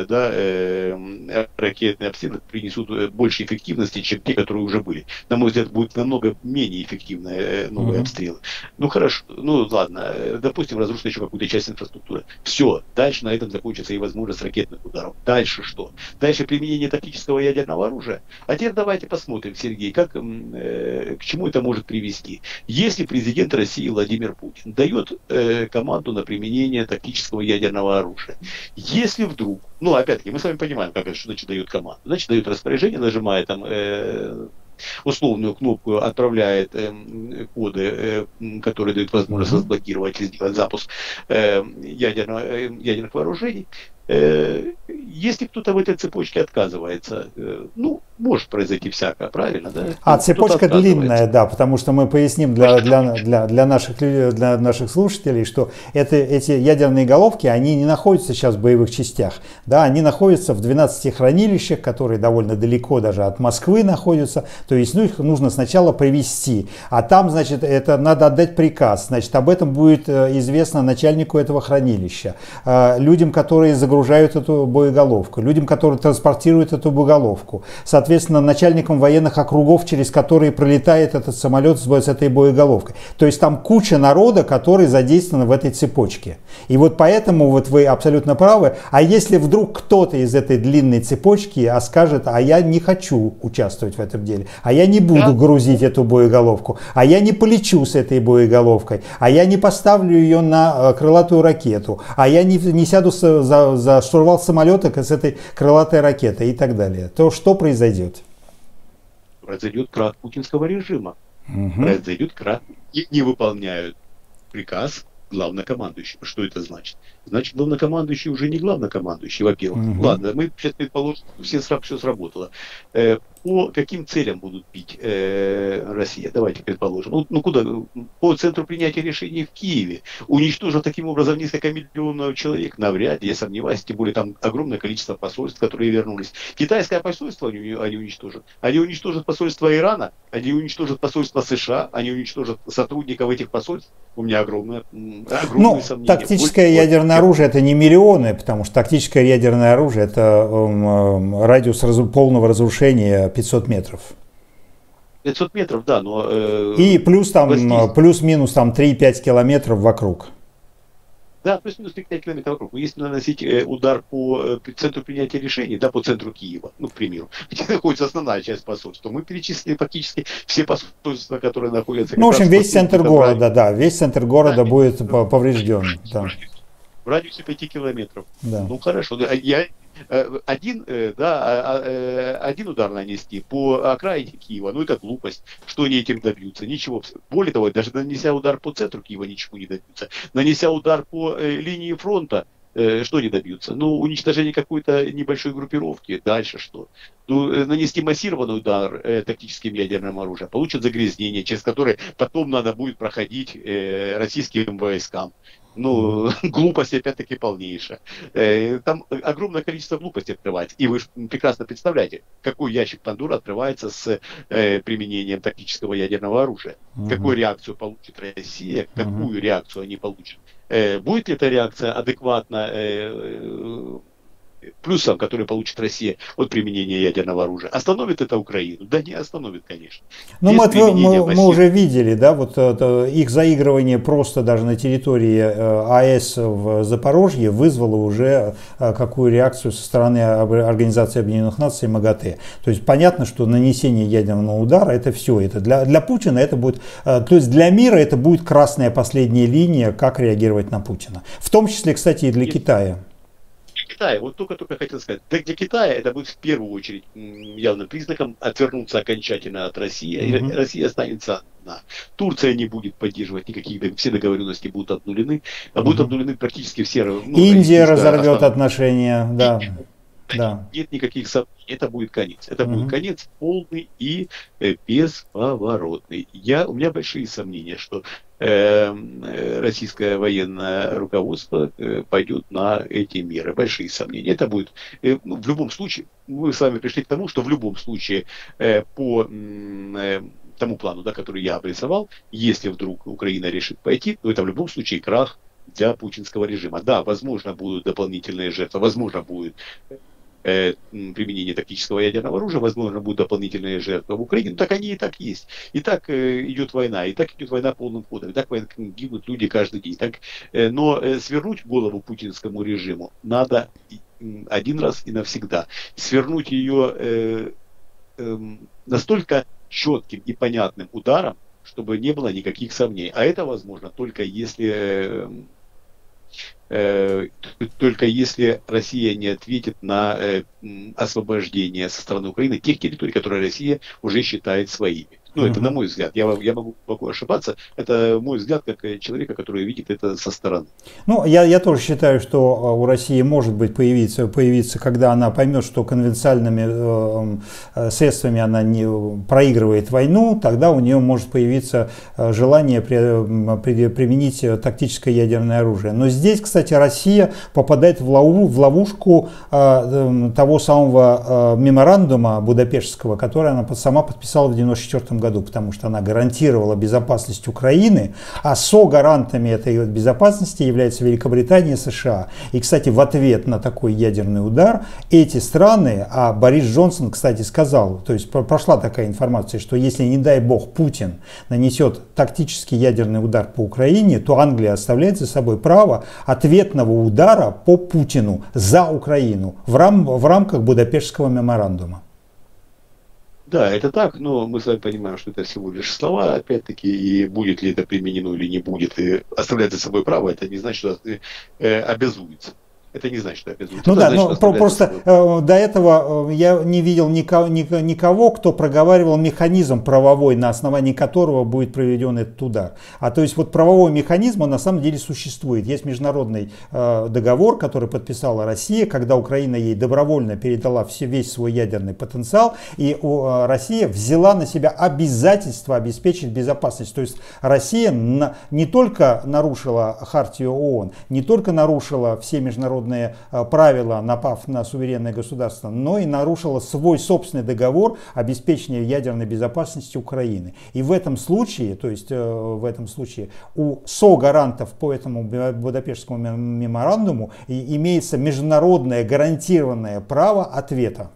ракетные обстрелы принесут больше эффективности, чем те, которые уже были. На мой взгляд, будут намного менее эффективные новые обстрелы. Ну хорошо, ну ладно, допустим, разрушит еще какую-то часть инфраструктуры. Все, дальше на этом закончится и возможность ракетных ударов. Дальше что? Дальше применение тактического ядерного оружия. А теперь давайте посмотрим, Сергей, к чему это может привести. Если президент России Владимир Путин дает команду на применение тактического ядерного оружия, если вдруг, ну опять-таки, мы с вами понимаем, как это, что значит дает команду. Значит, дает распоряжение, нажимает там условную кнопку, отправляет коды, которые дают возможность разблокировать или сделать запуск ядерных вооружений. Если кто-то в этой цепочке отказывается, ну, может произойти всякое, правильно, да? А цепочка длинная, да, потому что мы поясним для наших слушателей, что эти ядерные головки, они не находятся сейчас в боевых частях, да, они находятся в 12 хранилищах, которые довольно далеко даже от Москвы находятся, то есть, ну, их нужно сначала привезти, а там, значит, это надо отдать приказ, значит, об этом будет известно начальнику этого хранилища, людям, которые загружают эту боеголовку, людям, которые транспортируют эту боеголовку, соответственно, начальникам военных округов, через которые пролетает этот самолет с этой боеголовкой. То есть там куча народа, который задействован в этой цепочке. И вот поэтому вот вы абсолютно правы. А если вдруг кто-то из этой длинной цепочки скажет, а я не хочу участвовать в этом деле, а я не буду грузить эту боеголовку, а я не полечу с этой боеголовкой, а я не поставлю ее на крылатую ракету, а я не сяду за штурвал самолета с этой крылатой ракетой и так далее, то что произойдет? Произойдет крах путинского режима. Произойдет крах. И не выполняют приказ главнокомандующего. Что это значит? Значит, главнокомандующий уже не главнокомандующий, во-первых. Ладно, мы сейчас предположим, все сработало. По каким целям будут бить Россия? Давайте предположим. Ну куда? По центру принятия решений в Киеве. Уничтожив таким образом несколько миллионов человек, навряд ли, я сомневаюсь, тем более там огромное количество посольств, которые вернулись. Китайское посольство они уничтожат. Они уничтожат посольство Ирана, они уничтожат посольство США, они уничтожат сотрудников этих посольств. У меня огромные сомнения. Тактическое ядерное оружие это не миллионы, потому что тактическое ядерное оружие это радиус полного разрушения 500 метров. 500 метров, да, но... И плюс-минус там 3-5 километров вокруг. Да, плюс-минус 3-5 километров вокруг. Но если наносить удар по центру принятия решений, да, по центру Киева, ну, к примеру, где находится основная часть посольства, мы перечислили фактически все посольства, которые находятся... Ну, в общем, весь центр города, да, весь центр города будет поврежден. Да. В радиусе 5 километров. Да. Ну, хорошо. Один удар нанести по окраине Киева, ну это глупость. Что они этим добьются? Ничего. Более того, даже нанеся удар по центру Киева, ничего не добьются. Нанеся удар по линии фронта, что они добьются? Ну, уничтожение какой-то небольшой группировки. Дальше что? Ну, нанести массированный удар тактическим ядерным оружием, получат загрязнение, через которое потом надо будет проходить российским войскам. Ну, глупость опять-таки полнейшая. Там огромное количество глупостей открывается. И вы же прекрасно представляете, какой ящик Пандоры открывается с применением тактического ядерного оружия. Какую реакцию получит Россия, какую реакцию они получат. Будет ли эта реакция адекватна плюсам, которые получит Россия от применения ядерного оружия? Остановит это Украину? Да не остановит, конечно. Ну, мы уже видели, да, вот их заигрывание просто даже на территории АЭС в Запорожье вызвало уже какую реакцию со стороны Организации Объединенных Наций МАГАТЭ. То есть понятно, что нанесение ядерного удара это все. Это для Путина это будет, то есть для мира это будет красная последняя линия, как реагировать на Путина. В том числе, кстати, и для Китая. Китая, вот только хотел сказать, для Китая это будет в первую очередь явным признаком отвернуться окончательно от России, и Россия останется одна. Турция не будет поддерживать никаких, все договоренности будут обнулены, а будут обнулены практически все. Ну, Индия разорвет отношения, да. Да. Нет никаких сомнений, это будет конец. Это будет конец полный и бесповоротный. У меня большие сомнения, что российское военное руководство пойдет на эти меры. Большие сомнения. Это будет, в любом случае, мы с вами пришли к тому, что в любом случае по тому плану, да, который я обрисовал, если вдруг Украина решит пойти, то это в любом случае крах для путинского режима. Да, возможно, будут дополнительные жертвы, возможно, будет применение тактического ядерного оружия, возможно, будут дополнительные жертвы в Украине, но так они и так есть. И так идет война, полным ходом, и так гибнут люди каждый день. Так, но свернуть голову путинскому режиму надо один раз и навсегда. Свернуть ее настолько четким и понятным ударом, чтобы не было никаких сомнений. А это возможно только если Россия не ответит на освобождение со стороны Украины тех территорий, которые Россия уже считает своими. Ну, это на мой взгляд. Я могу ошибаться. Это мой взгляд как человека, который видит это со стороны. Ну, я тоже считаю, что у России может быть появиться, когда она поймет, что конвенциальными средствами она не проигрывает войну, тогда у нее может появиться желание применить тактическое ядерное оружие. Но здесь, кстати, Россия попадает в ловушку того самого меморандума Будапештского, который она сама подписала в 1994 году, потому что она гарантировала безопасность Украины, а согарантами этой безопасности являются Великобритания и США. И, кстати, в ответ на такой ядерный удар эти страны, а Борис Джонсон, кстати, сказал, то есть прошла такая информация, что если, не дай бог, Путин нанесет тактический ядерный удар по Украине, то Англия оставляет за собой право ответного удара по Путину за Украину в рамках Будапештского меморандума. Да, это так, но мы с вами понимаем, что это всего лишь слова, опять-таки, и будет ли это применено или не будет, и оставлять за собой право, это не значит, что обязуется. Это не значит, что обязуется. Ну да, но просто до этого я не видел никого, кто проговаривал механизм правовой, на основании которого будет проведен этот удар. А то есть вот правовой механизм, он на самом деле существует. Есть международный договор, который подписала Россия, когда Украина ей добровольно передала весь свой ядерный потенциал, и Россия взяла на себя обязательство обеспечить безопасность. То есть Россия не только нарушила Хартию ООН, не только нарушила все международные правила, напав на суверенное государство, но и нарушила свой собственный договор обеспечения ядерной безопасности Украины. И в этом случае, то есть у согарантов по этому Будапештскому меморандуму имеется международное гарантированное право ответа.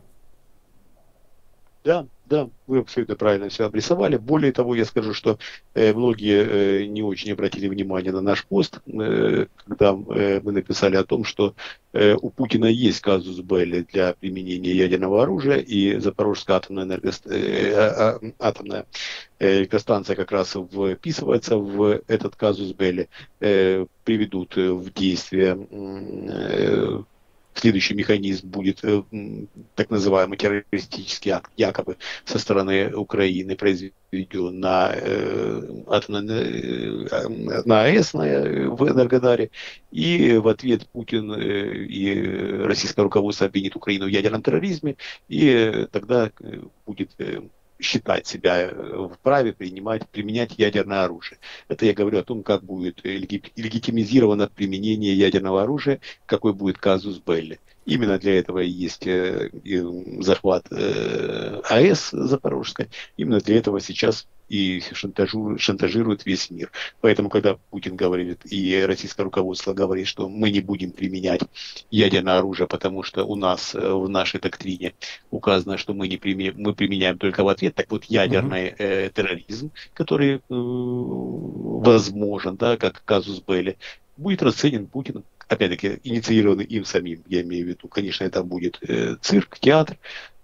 Да, вы абсолютно правильно все обрисовали. Более того, я скажу, что многие не очень обратили внимание на наш пост, когда мы написали о том, что у Путина есть казус белли для применения ядерного оружия, и Запорожская атомная электростанция как раз вписывается в этот казус белли, приведут в действие следующий механизм будет так называемый террористический акт, якобы со стороны Украины произведен на АЭС в Энергодаре, и в ответ Путин и российское руководство обвинит Украину в ядерном терроризме, и тогда будет считать себя вправе применять ядерное оружие. Это я говорю о том, как будет легитимизировано применение ядерного оружия, какой будет казус белли. Именно для этого и есть захват АЭС Запорожской. Именно для этого сейчас и шантажирует весь мир. Поэтому, когда Путин говорит, и российское руководство говорит, что мы не будем применять ядерное оружие, потому что у нас в нашей доктрине указано, что мы применяем только в ответ, так вот ядерный терроризм, который возможен, да, как казус белли, будет расценен Путиным, опять-таки, инициированный им самим, я имею в виду. Конечно, это будет цирк, театр,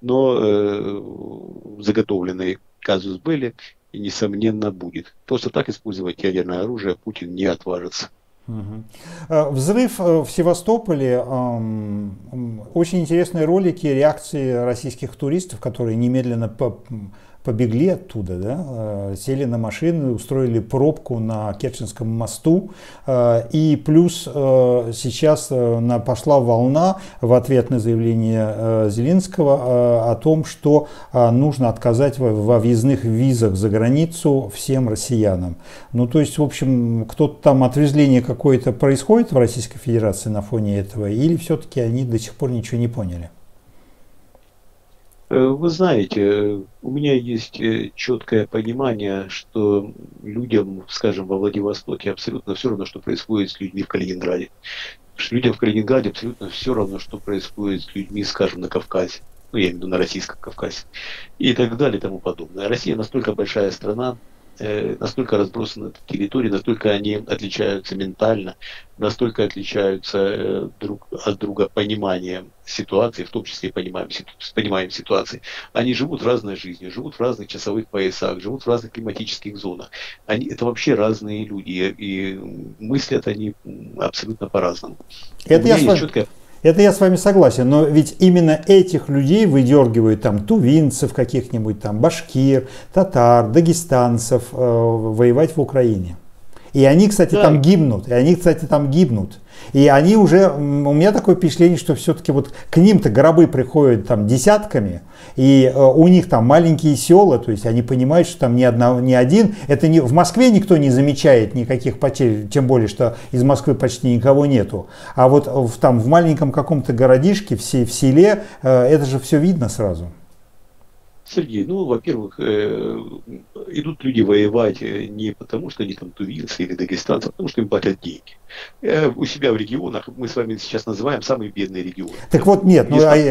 но заготовленный казус белли, несомненно, будет. Просто так использовать ядерное оружие Путин не отважится. Взрыв в Севастополе, очень интересные ролики, реакции российских туристов, которые немедленно побегли оттуда, да, сели на машины, устроили пробку на Керченском мосту. И плюс сейчас пошла волна в ответ на заявление Зеленского о том, что нужно отказать во въездных визах за границу всем россиянам. Ну, то есть, в общем, кто-то там отрезвление какое-то происходит в Российской Федерации на фоне этого, или все-таки они до сих пор ничего не поняли? Вы знаете, у меня есть четкое понимание, что людям, скажем, во Владивостоке абсолютно все равно, что происходит с людьми в Калининграде. Что людям в Калининграде абсолютно все равно, что происходит с людьми, скажем, на Кавказе. Ну, я имею в виду на Российском Кавказе. И так далее и тому подобное. Россия настолько большая страна, настолько разбросаны территории, настолько они отличаются ментально, настолько отличаются друг от друга пониманием ситуации, в том числе понимаем ситуации. Они живут разной жизнью, живут в разных часовых поясах, живут в разных климатических зонах. Это вообще разные люди, и мыслят они абсолютно по-разному. Это я с вами согласен, но ведь именно этих людей выдергивают там тувинцев каких-нибудь, там башкир, татар, дагестанцев воевать в Украине. И они, кстати, там гибнут, И они уже, у меня такое впечатление, что все-таки вот к ним-то гробы приходят там десятками, и у них там маленькие села, то есть они понимают, что там ни один, это в Москве никто не замечает никаких потерь, тем более, что из Москвы почти никого нету. А вот там в маленьком каком-то городишке, в селе, это же все видно сразу. Сергей, ну, во-первых, идут люди воевать не потому, что они там тувинцы или дагестанцы, а потому что им платят деньги. У себя в регионах, мы с вами сейчас называем самые бедные регионы. Так вот нет,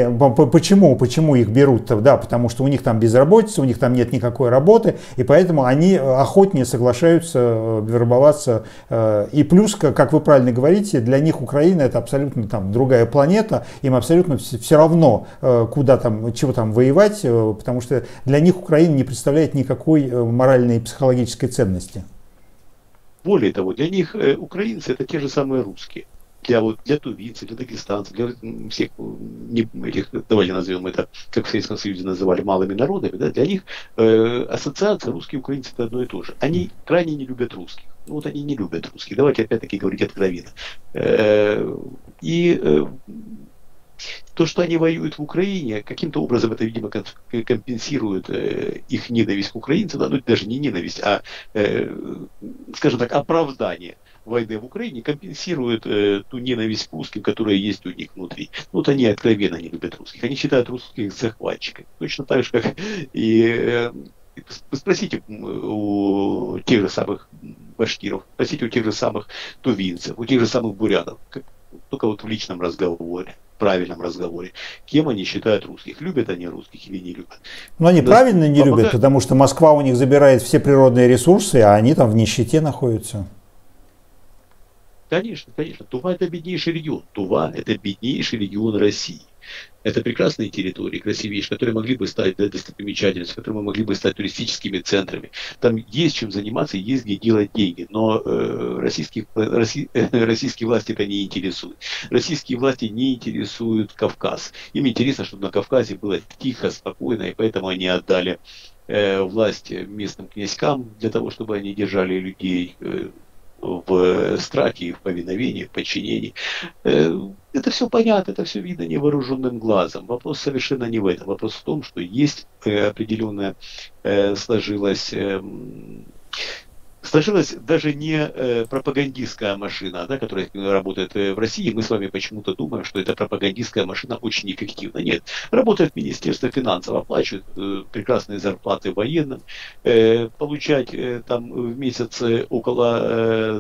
почему их берут-то? Да, потому что у них там безработица, у них там нет никакой работы, и поэтому они охотнее соглашаются вербоваться. И плюс, как вы правильно говорите, для них Украина это абсолютно там другая планета, им абсолютно все равно, куда там, чего там воевать, потому что для них Украина не представляет никакой моральной и психологической ценности. Более того, для них украинцы это те же самые русские. Для тувинцев, для дагестанцев, для всех, давайте назовем это, как в Советском Союзе называли, малыми народами, да, для них ассоциация русские и украинцы это одно и то же. Они крайне не любят русских. Ну вот они не любят русских. Давайте опять-таки говорить откровенно. То, что они воюют в Украине, каким-то образом это, видимо, компенсирует их ненависть к украинцам, ну, даже не ненависть, а, скажем так, оправдание войны в Украине компенсирует ту ненависть к русским, которая есть у них внутри. Вот они откровенно не любят русских. Они считают русских захватчиками. Точно так же, как и спросите у тех же самых башкиров, спросите у тех же самых тувинцев, у тех же самых бурятов, только вот в личном разговоре, в правильном разговоре, кем они считают русских, любят они русских или не любят. Но они правильно не любят, потому что Москва у них забирает все природные ресурсы, а они там в нищете находятся. Конечно, конечно. Тува это беднейший регион. Тува это беднейший регион России. Это прекрасные территории, красивейшие, которые могли бы стать достопримечательностью, которые могли бы стать туристическими центрами. Там есть чем заниматься, есть где делать деньги. Но российские власти это не интересует. Российские власти не интересуют Кавказ. Им интересно, чтобы на Кавказе было тихо, спокойно, и поэтому они отдали власть местным князькам для того, чтобы они держали людей в страхе, в повиновении, в подчинении. Это все понятно, это все видно невооруженным глазом. Вопрос совершенно не в этом. Вопрос в том, что есть определенная сложилась даже не пропагандистская машина, да, которая работает в России. Мы с вами почему-то думаем, что эта пропагандистская машина очень эффективна. Нет. Работает Министерство финансов, оплачивает прекрасные зарплаты военным, получать там в месяц около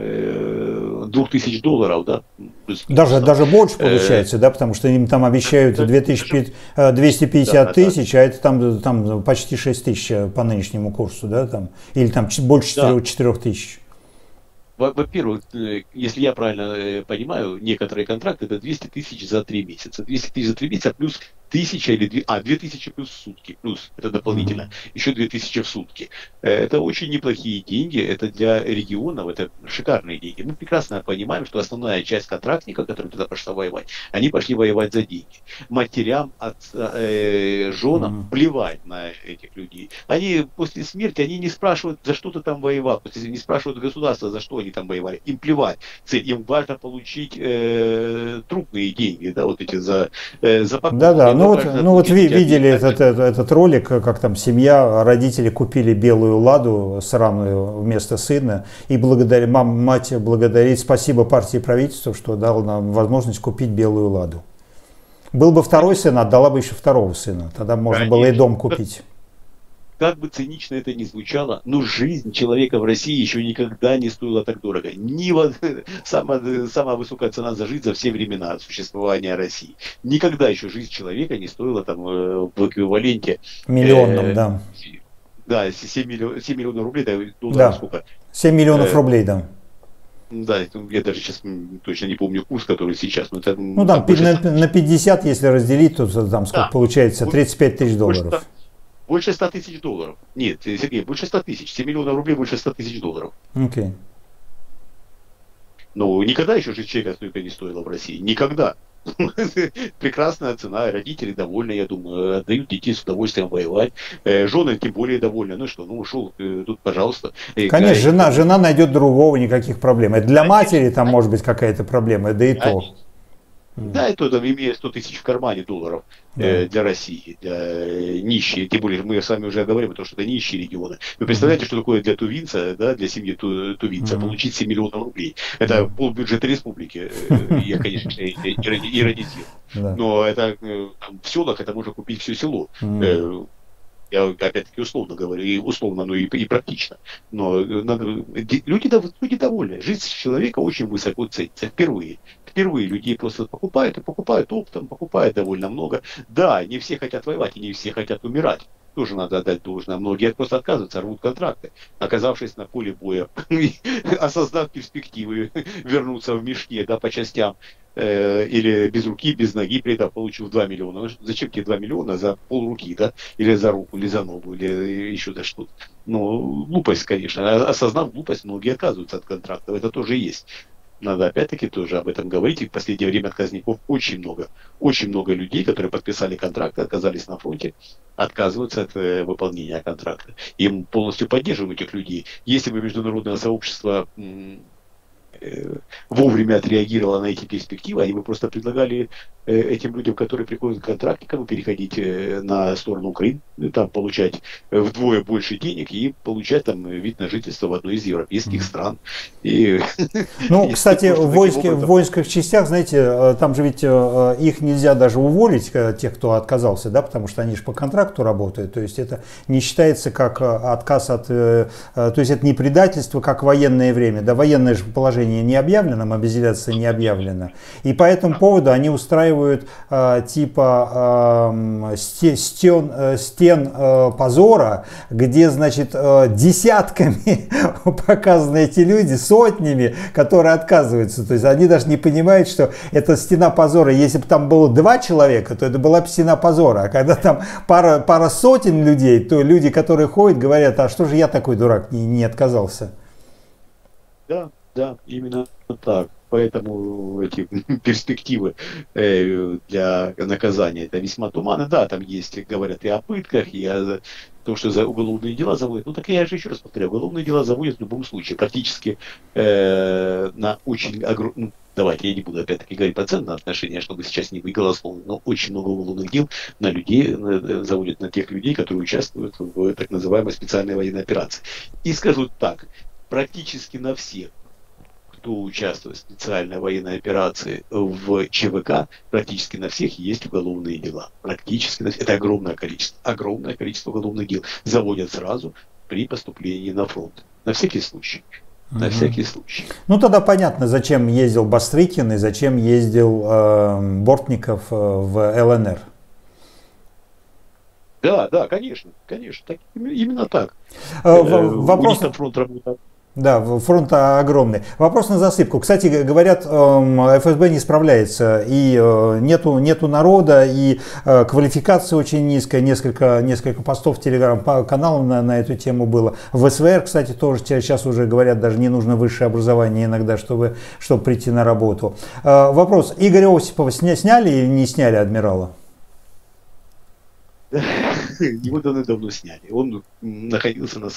$2000, да. Даже больше получается, да, потому что им там обещают 250 тысяч, а это там почти 6 тысяч по нынешнему курсу, да, там, или там больше 4 тысяч. Во-первых, если я правильно понимаю, некоторые контракты это 200 тысяч за 3 месяца. 200 тысяч за 3 месяца плюс 1000 или 2000 плюс в сутки. Плюс, это дополнительно. Еще 2000 в сутки. Это очень неплохие деньги. Это для регионов, это шикарные деньги. Мы прекрасно понимаем, что основная часть контрактников, которые туда пошли воевать, они пошли воевать за деньги. Матерям, женам плевать на этих людей. Они после смерти, они не спрашивают, за что ты там воевал. Не спрашивают государства, за что они там воевали. Им плевать. Им важно получить трупные деньги, да, вот эти за покупку. Да. Ну вот видели этот ролик, как там семья, родители купили белую ладу сраную вместо сына, и мать благодарит, спасибо партии и правительству, что дал нам возможность купить белую ладу. Был бы второй сын, отдала бы еще второго сына, тогда можно было и дом купить. Как бы цинично это ни звучало, но жизнь человека в России еще никогда не стоила так дорого. Самая высокая цена за жизнь за все времена существования России. Никогда еще жизнь человека не стоила там в эквиваленте миллионном, да. Да, 7 миллионов рублей, да, долларов сколько? 7 миллионов рублей, да. Да, я даже сейчас точно не помню курс, который сейчас. Но это, ну там на 50, если разделить, то там сколько получается? 35 тысяч долларов. Больше 100 тысяч долларов. Нет, Сергей, больше 100 тысяч. 7 миллионов рублей, больше 100 тысяч долларов. Окей. Ну, никогда еще жизнь человека столько не стоила в России. Никогда. Прекрасная цена, родители довольны, я думаю, отдают детей с удовольствием воевать. Жены тем более довольны. Ну что, ну ушел, тут, пожалуйста. Конечно, жена найдет другого, никаких проблем. Это для матери там может быть какая-то проблема, да и то. Да, и то там имея 100 тысяч в кармане долларов для России, для нищие, тем более мы с вами уже говорим, потому что это нищие регионы. Вы представляете, что такое для тувинца, да, для семьи тувинца, получить 7 миллионов рублей? Это полбюджета республики, я, конечно, иронизирую. Но это в селах это можно купить все село. Я опять-таки условно говорю, и условно, но и практично. Но люди довольны. Жизнь человека очень высоко ценится. Впервые людей просто покупают оптом, покупают довольно много. Да, не все хотят воевать и не все хотят умирать. Тоже надо отдать должное. Многие просто отказываются, рвут контракты, оказавшись на поле боя, осознав перспективы вернуться в мешке, да, по частям, или без руки, без ноги, при этом получил 2 миллиона. Зачем тебе 2 миллиона за полруки, да, или за руку, или за ногу, или еще за что-то. Ну, глупость, конечно. Осознав глупость, многие отказываются от контрактов. Это тоже есть. Надо опять-таки тоже об этом говорить. И в последнее время отказников очень много. Очень много людей, которые подписали контракты, оказались на фронте, отказываются от выполнения контракта. И мы полностью поддерживаем этих людей. Если бы международное сообщество вовремя отреагировало на эти перспективы, они бы просто предлагали этим людям, которые приходят к контрактникам, переходить на сторону Украины, там получать вдвое больше денег и получать там вид на жительство в одной из европейских стран. И, ну, кстати, в воинских частях, знаете, там же ведь их нельзя даже уволить, тех, кто отказался, да, потому что они же по контракту работают, то есть это не считается как отказ от, то есть это не предательство, как военное время, да, военное же положение не объявлено, мобилизация не объявлена, и по этому поводу они устраивают устраивают типа стен позора, где, значит, десятками показаны эти люди, сотнями, которые отказываются. То есть они даже не понимают, что это стена позора. Если бы там было 2 человека, то это была бы стена позора. А когда там пара сотен людей, то люди, которые ходят, говорят: а что же я такой дурак не отказался? Да, да, именно так. Поэтому эти перспективы для наказания это весьма туманны. Да, там есть, говорят и о пытках, и о том, что за уголовные дела заводят. Ну так я же еще раз повторяю, уголовные дела заводят в любом случае. Практически на очень огромном... Ну, давайте, я не буду опять-таки говорить процентное отношение, чтобы сейчас не быть голословным, но очень много уголовных дел на людей заводят, на тех людей, которые участвуют в так называемой специальной военной операции. И скажу так, практически на всех, кто участвует в специальной военной операции в ЧВК, практически на всех есть уголовные дела. Практически на всех. Это огромное количество уголовных дел заводят сразу при поступлении на фронт. На всякий случай. На всякий случай. Ну тогда понятно, зачем ездил Бастрыкин и зачем ездил Бортников в ЛНР. Да, да, конечно, конечно, так, именно так. Вопрос... У них фронт работает. Да, фронт огромный. Вопрос на засыпку. Кстати, говорят, ФСБ не справляется, и нету народа, и квалификация очень низкая. Несколько постов в телеграм-каналах на эту тему было. В СВР, кстати, тоже сейчас уже говорят, даже не нужно высшее образование иногда, чтобы прийти на работу. Вопрос: Игоря Осипова сняли или не сняли адмирала? Его давно сняли. Он находился на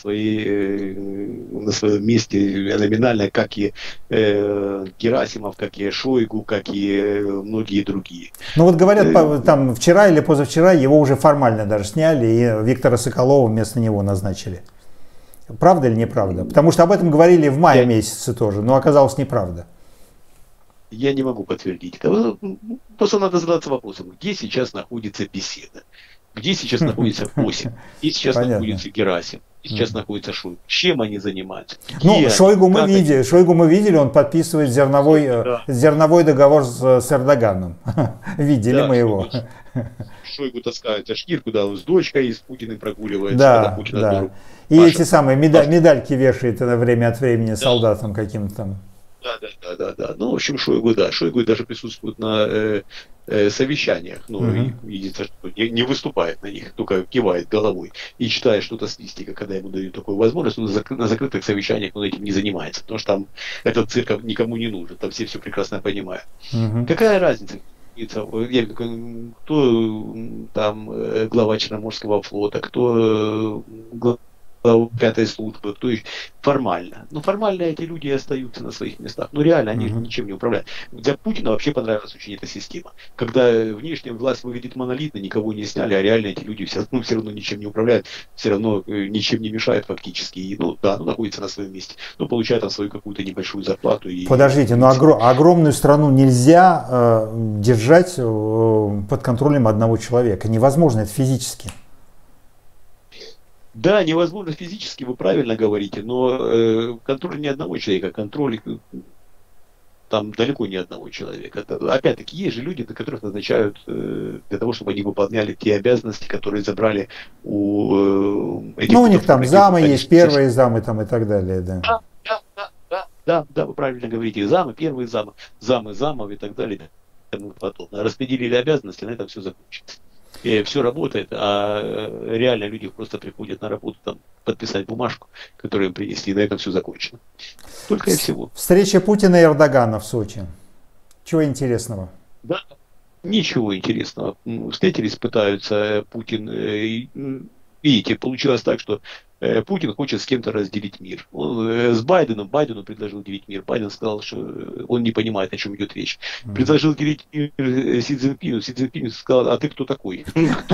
своем месте номинально, как и Герасимов, как и Шойгу, как и многие другие. Ну вот говорят, там вчера или позавчера его уже формально даже сняли, и Виктора Соколова вместо него назначили. Правда или неправда? Потому что об этом говорили в мае месяце тоже, но оказалось неправда. Я не могу подтвердить. Просто надо задаться вопросом, где сейчас находится беседа? Где сейчас находится Осип? Где сейчас находится Герасим? Где сейчас находится Шойгу? Чем они занимаются? Ну, Шойгу мы видели, он подписывает зерновой договор с Эрдоганом. Видели мы его. Шойгу таскает за шкирку, куда он с дочкой и с Путиным прогуливается. Да, да. И эти самые медальки вешает время от времени солдатам каким-то там. Да. Ну, в общем, Шойгу даже присутствует на совещаниях, и видится, что не выступает на них, только кивает головой и читает что-то с листика, когда ему дают такую возможность. Он на закрытых совещаниях он этим не занимается, потому что там этот цирк никому не нужен, там все прекрасно понимают. Какая разница? Кто там глава Черноморского флота, кто глава 5-й службы, кто еще формально. Но формально эти люди остаются на своих местах. Но реально они же ничем не управляют. Для Путина вообще понравилась очень эта система. Когда внешняя власть выглядит монолитно, никого не сняли, а реально эти люди все равно ничем не управляют, все равно ничем не мешают фактически. И, находятся на своем месте. Получают там свою какую-то небольшую зарплату. Подождите, но огромную страну нельзя держать под контролем одного человека. Невозможно это физически. Да, невозможно физически, вы правильно говорите, но контроль не одного человека, контроль там далеко не одного человека. Опять-таки, есть же люди, которых назначают для того, чтобы они выполняли те обязанности, которые забрали у этих... Ну, у них там замы есть, первые замы там и так далее, да. Да, вы правильно говорите, замы, первые замы, замов и так далее, и тому подобное. Распределили обязанности, на этом все закончится. И все работает, а реально люди просто приходят на работу там подписать бумажку, которую им принесли, и на этом все закончено. Только и всего. Встреча Путина и Эрдогана в Сочи. Чего интересного? Да, ничего интересного. Встретились, пытаются Путин... Видите, получилось так, что Путин хочет с кем-то разделить мир. Он с Байдену предложил делить мир. Байден сказал, что он не понимает, о чем идет речь. Предложил делить мир Си Цзиньпину. Си Цзиньпин сказал: а ты кто такой?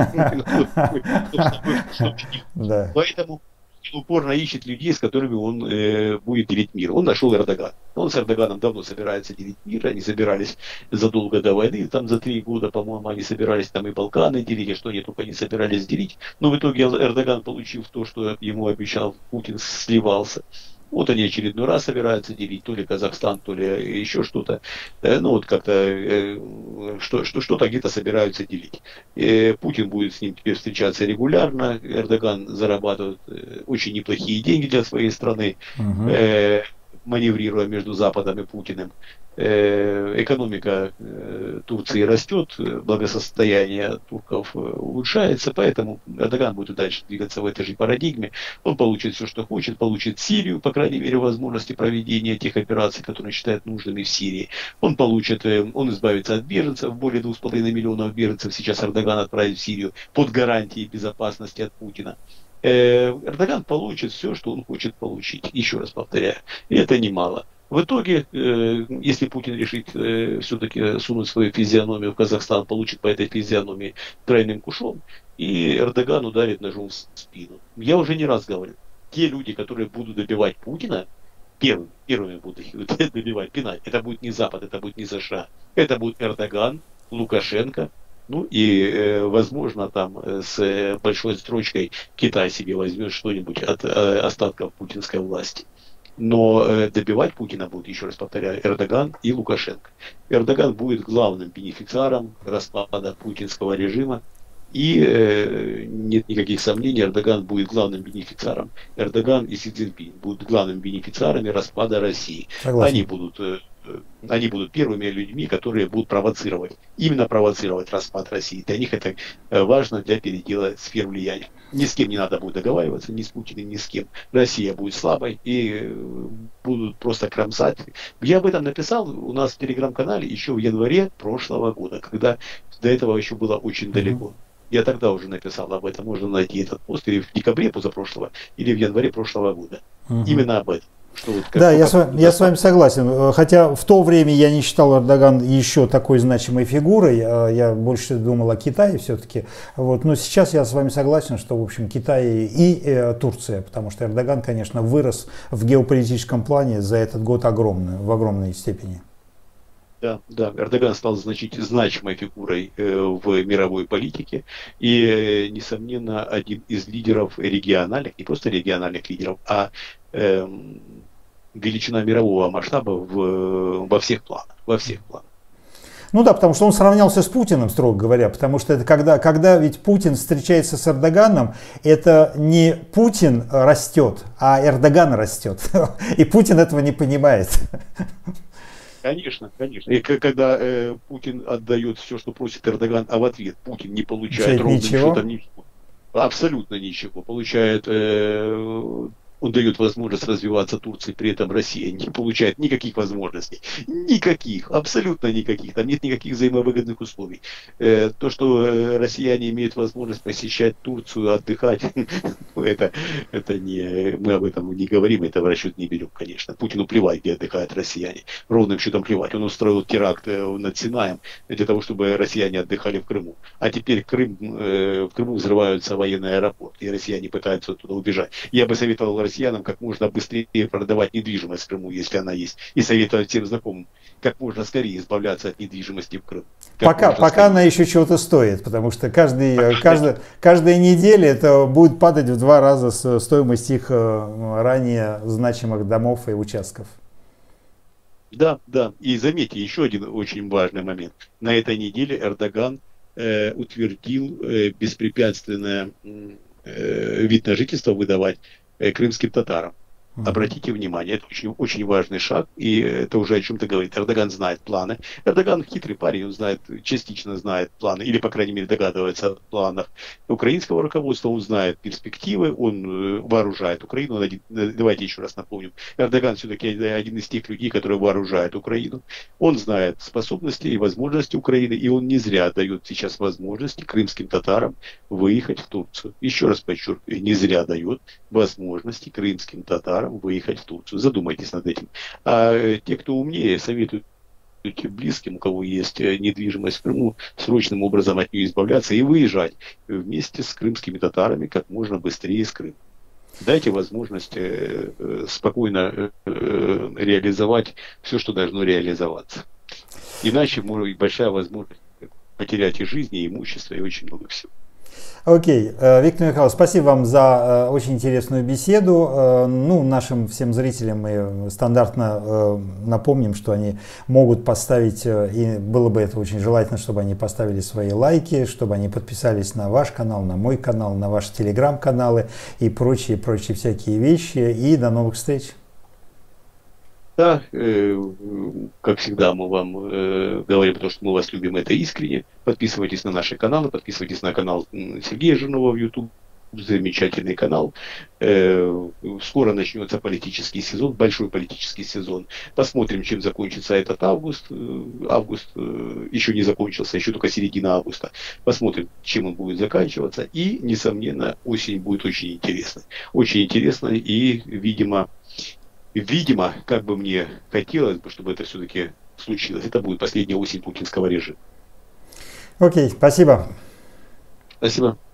Поэтому он упорно ищет людей, с которыми он будет делить мир. Он нашел Эрдогана. Он с Эрдоганом давно собирается делить мир. Они собирались задолго до войны, там за 3 года, по-моему, они собирались там и Балканы делить, и что они только не собирались делить. Но в итоге Эрдоган, получив то, что ему обещал Путин, сливался. Вот они очередной раз собираются делить, то ли Казахстан, то ли еще что-то. Ну вот как-то что-то где-то собираются делить. Путин будет с ним теперь встречаться регулярно. Эрдоган зарабатывает очень неплохие деньги для своей страны, Угу. маневрируя между Западом и Путиным. Экономика Турции растет, благосостояние турков улучшается, поэтому Эрдоган будет и дальше двигаться в этой же парадигме. Он получит все, что хочет, получит Сирию, по крайней мере, возможности проведения тех операций, которые считает нужными в Сирии. Он получит, он избавится от беженцев, более 2,5 миллионов беженцев сейчас Эрдоган отправит в Сирию под гарантией безопасности от Путина. Эрдоган получит все, что он хочет получить. Еще раз повторяю, и это немало. В итоге, если Путин решит все-таки сунуть свою физиономию в Казахстан, получит по этой физиономии тройным кушом, и Эрдоган ударит ножом в спину. Я уже не раз говорил, те люди, которые будут добивать Путина, первыми будут их добивать, пинать, это будет не Запад, это будет не США, это будет Эрдоган, Лукашенко, ну и, возможно, там с большой строчкой Китай себе возьмет что-нибудь от остатков путинской власти. Но добивать Путина будут, еще раз повторяю, Эрдоган и Лукашенко. Эрдоган будет главным бенефициаром распада путинского режима. И нет никаких сомнений, Эрдоган будет главным бенефициаром. Эрдоган и Си Цзиньпин будут главными бенефициарами распада России. Согласен. Они будут первыми людьми, которые будут провоцировать, именно провоцировать распад России. Для них это важно для передела сфер влияния. Ни с кем не надо будет договариваться, ни с Путиным, ни с кем. Россия будет слабой и будут просто кромсать. Я об этом написал у нас в телеграм-канале еще в январе прошлого года, когда до этого еще было очень далеко. Я тогда уже написал об этом, можно найти этот пост или в декабре позапрошлого, или в январе прошлого года. Именно об этом. Что вот Да, я с вами согласен. Хотя в то время я не считал Эрдоган еще такой значимой фигурой, я больше думал о Китае все-таки. Вот. Но сейчас я с вами согласен, что в общем Китай и Турция, потому что Эрдоган, конечно, вырос в геополитическом плане за этот год в огромной степени. Да, Эрдоган стал значимой фигурой в мировой политике и, несомненно, один из лидеров региональных, не просто региональных лидеров, а величина мирового масштаба во всех планах. Ну да, потому что он сравнялся с Путиным, строго говоря, потому что это когда ведь Путин встречается с Эрдоганом, это не Путин растет, а Эрдоган растет. И Путин этого не понимает. Конечно. И когда Путин отдает все, что просит Эрдоган, а в ответ Путин не получает ровным счетом ничего. Абсолютно ничего. Получает, он дает возможность развиваться Турции, при этом Россия не получает никаких возможностей. Никаких, абсолютно никаких. Там нет никаких взаимовыгодных условий. То, что россияне имеют возможность посещать Турцию, отдыхать, это не, мы об этом не говорим, это в расчет не берем, конечно. Путину плевать, где отдыхают россияне. Ровным счетом плевать. Он устроил теракт над Синаем для того, чтобы россияне отдыхали в Крыму. А теперь в Крыму взрываются военные аэропорты, и россияне пытаются оттуда убежать. Я бы советовал россиянам как можно быстрее продавать недвижимость в Крыму, если она есть. И советовать всем знакомым как можно скорее избавляться от недвижимости в Крыму. Пока она еще чего-то стоит, потому что каждая неделя это будет падать в 2 раза стоимость их ранее значимых домов и участков. Да. И заметьте, еще один очень важный момент. На этой неделе Эрдоган утвердил беспрепятственный вид на жительство выдавать крымским татарам. Обратите внимание, это очень, очень важный шаг, и это уже о чем-то говорит. Эрдоган знает планы. Эрдоган хитрый парень, он частично знает планы, или, по крайней мере, догадывается о планах украинского руководства, он знает перспективы, он вооружает Украину. Давайте еще раз напомним, Эрдоган все-таки один из тех людей, которые вооружают Украину. Он знает способности и возможности Украины, и он не зря дает сейчас возможности крымским татарам выехать в Турцию. Еще раз подчеркиваю, не зря дает возможности крымским татарам выехать в Турцию. Задумайтесь над этим. А те, кто умнее, советуют близким, у кого есть недвижимость в Крыму, срочным образом от нее избавляться и выезжать вместе с крымскими татарами как можно быстрее из Крыма. Дайте возможность спокойно реализовать все, что должно реализоваться. Иначе может быть большая возможность потерять и жизни, и имущество, и очень много всего. Окей, Виктор Михайлович, спасибо вам за очень интересную беседу. Ну, нашим всем зрителям мы стандартно напомним, что они могут поставить, и было бы это очень желательно, чтобы они поставили свои лайки, чтобы они подписались на ваш канал, на мой канал, на ваши телеграм-каналы и прочие всякие вещи. И до новых встреч. Да, как всегда мы вам говорим, потому что мы вас любим, это искренне. Подписывайтесь на наши каналы, подписывайтесь на канал Сергея Жирнова в YouTube. Замечательный канал. Скоро начнется политический сезон, большой политический сезон. Посмотрим, чем закончится этот август. Август еще не закончился, еще только середина августа. Посмотрим, чем он будет заканчиваться. И, несомненно, осень будет очень интересной. Очень интересной и, видимо, как бы мне хотелось бы, чтобы это все-таки случилось. Это будет последняя осень путинского режима. Окей, спасибо. Спасибо.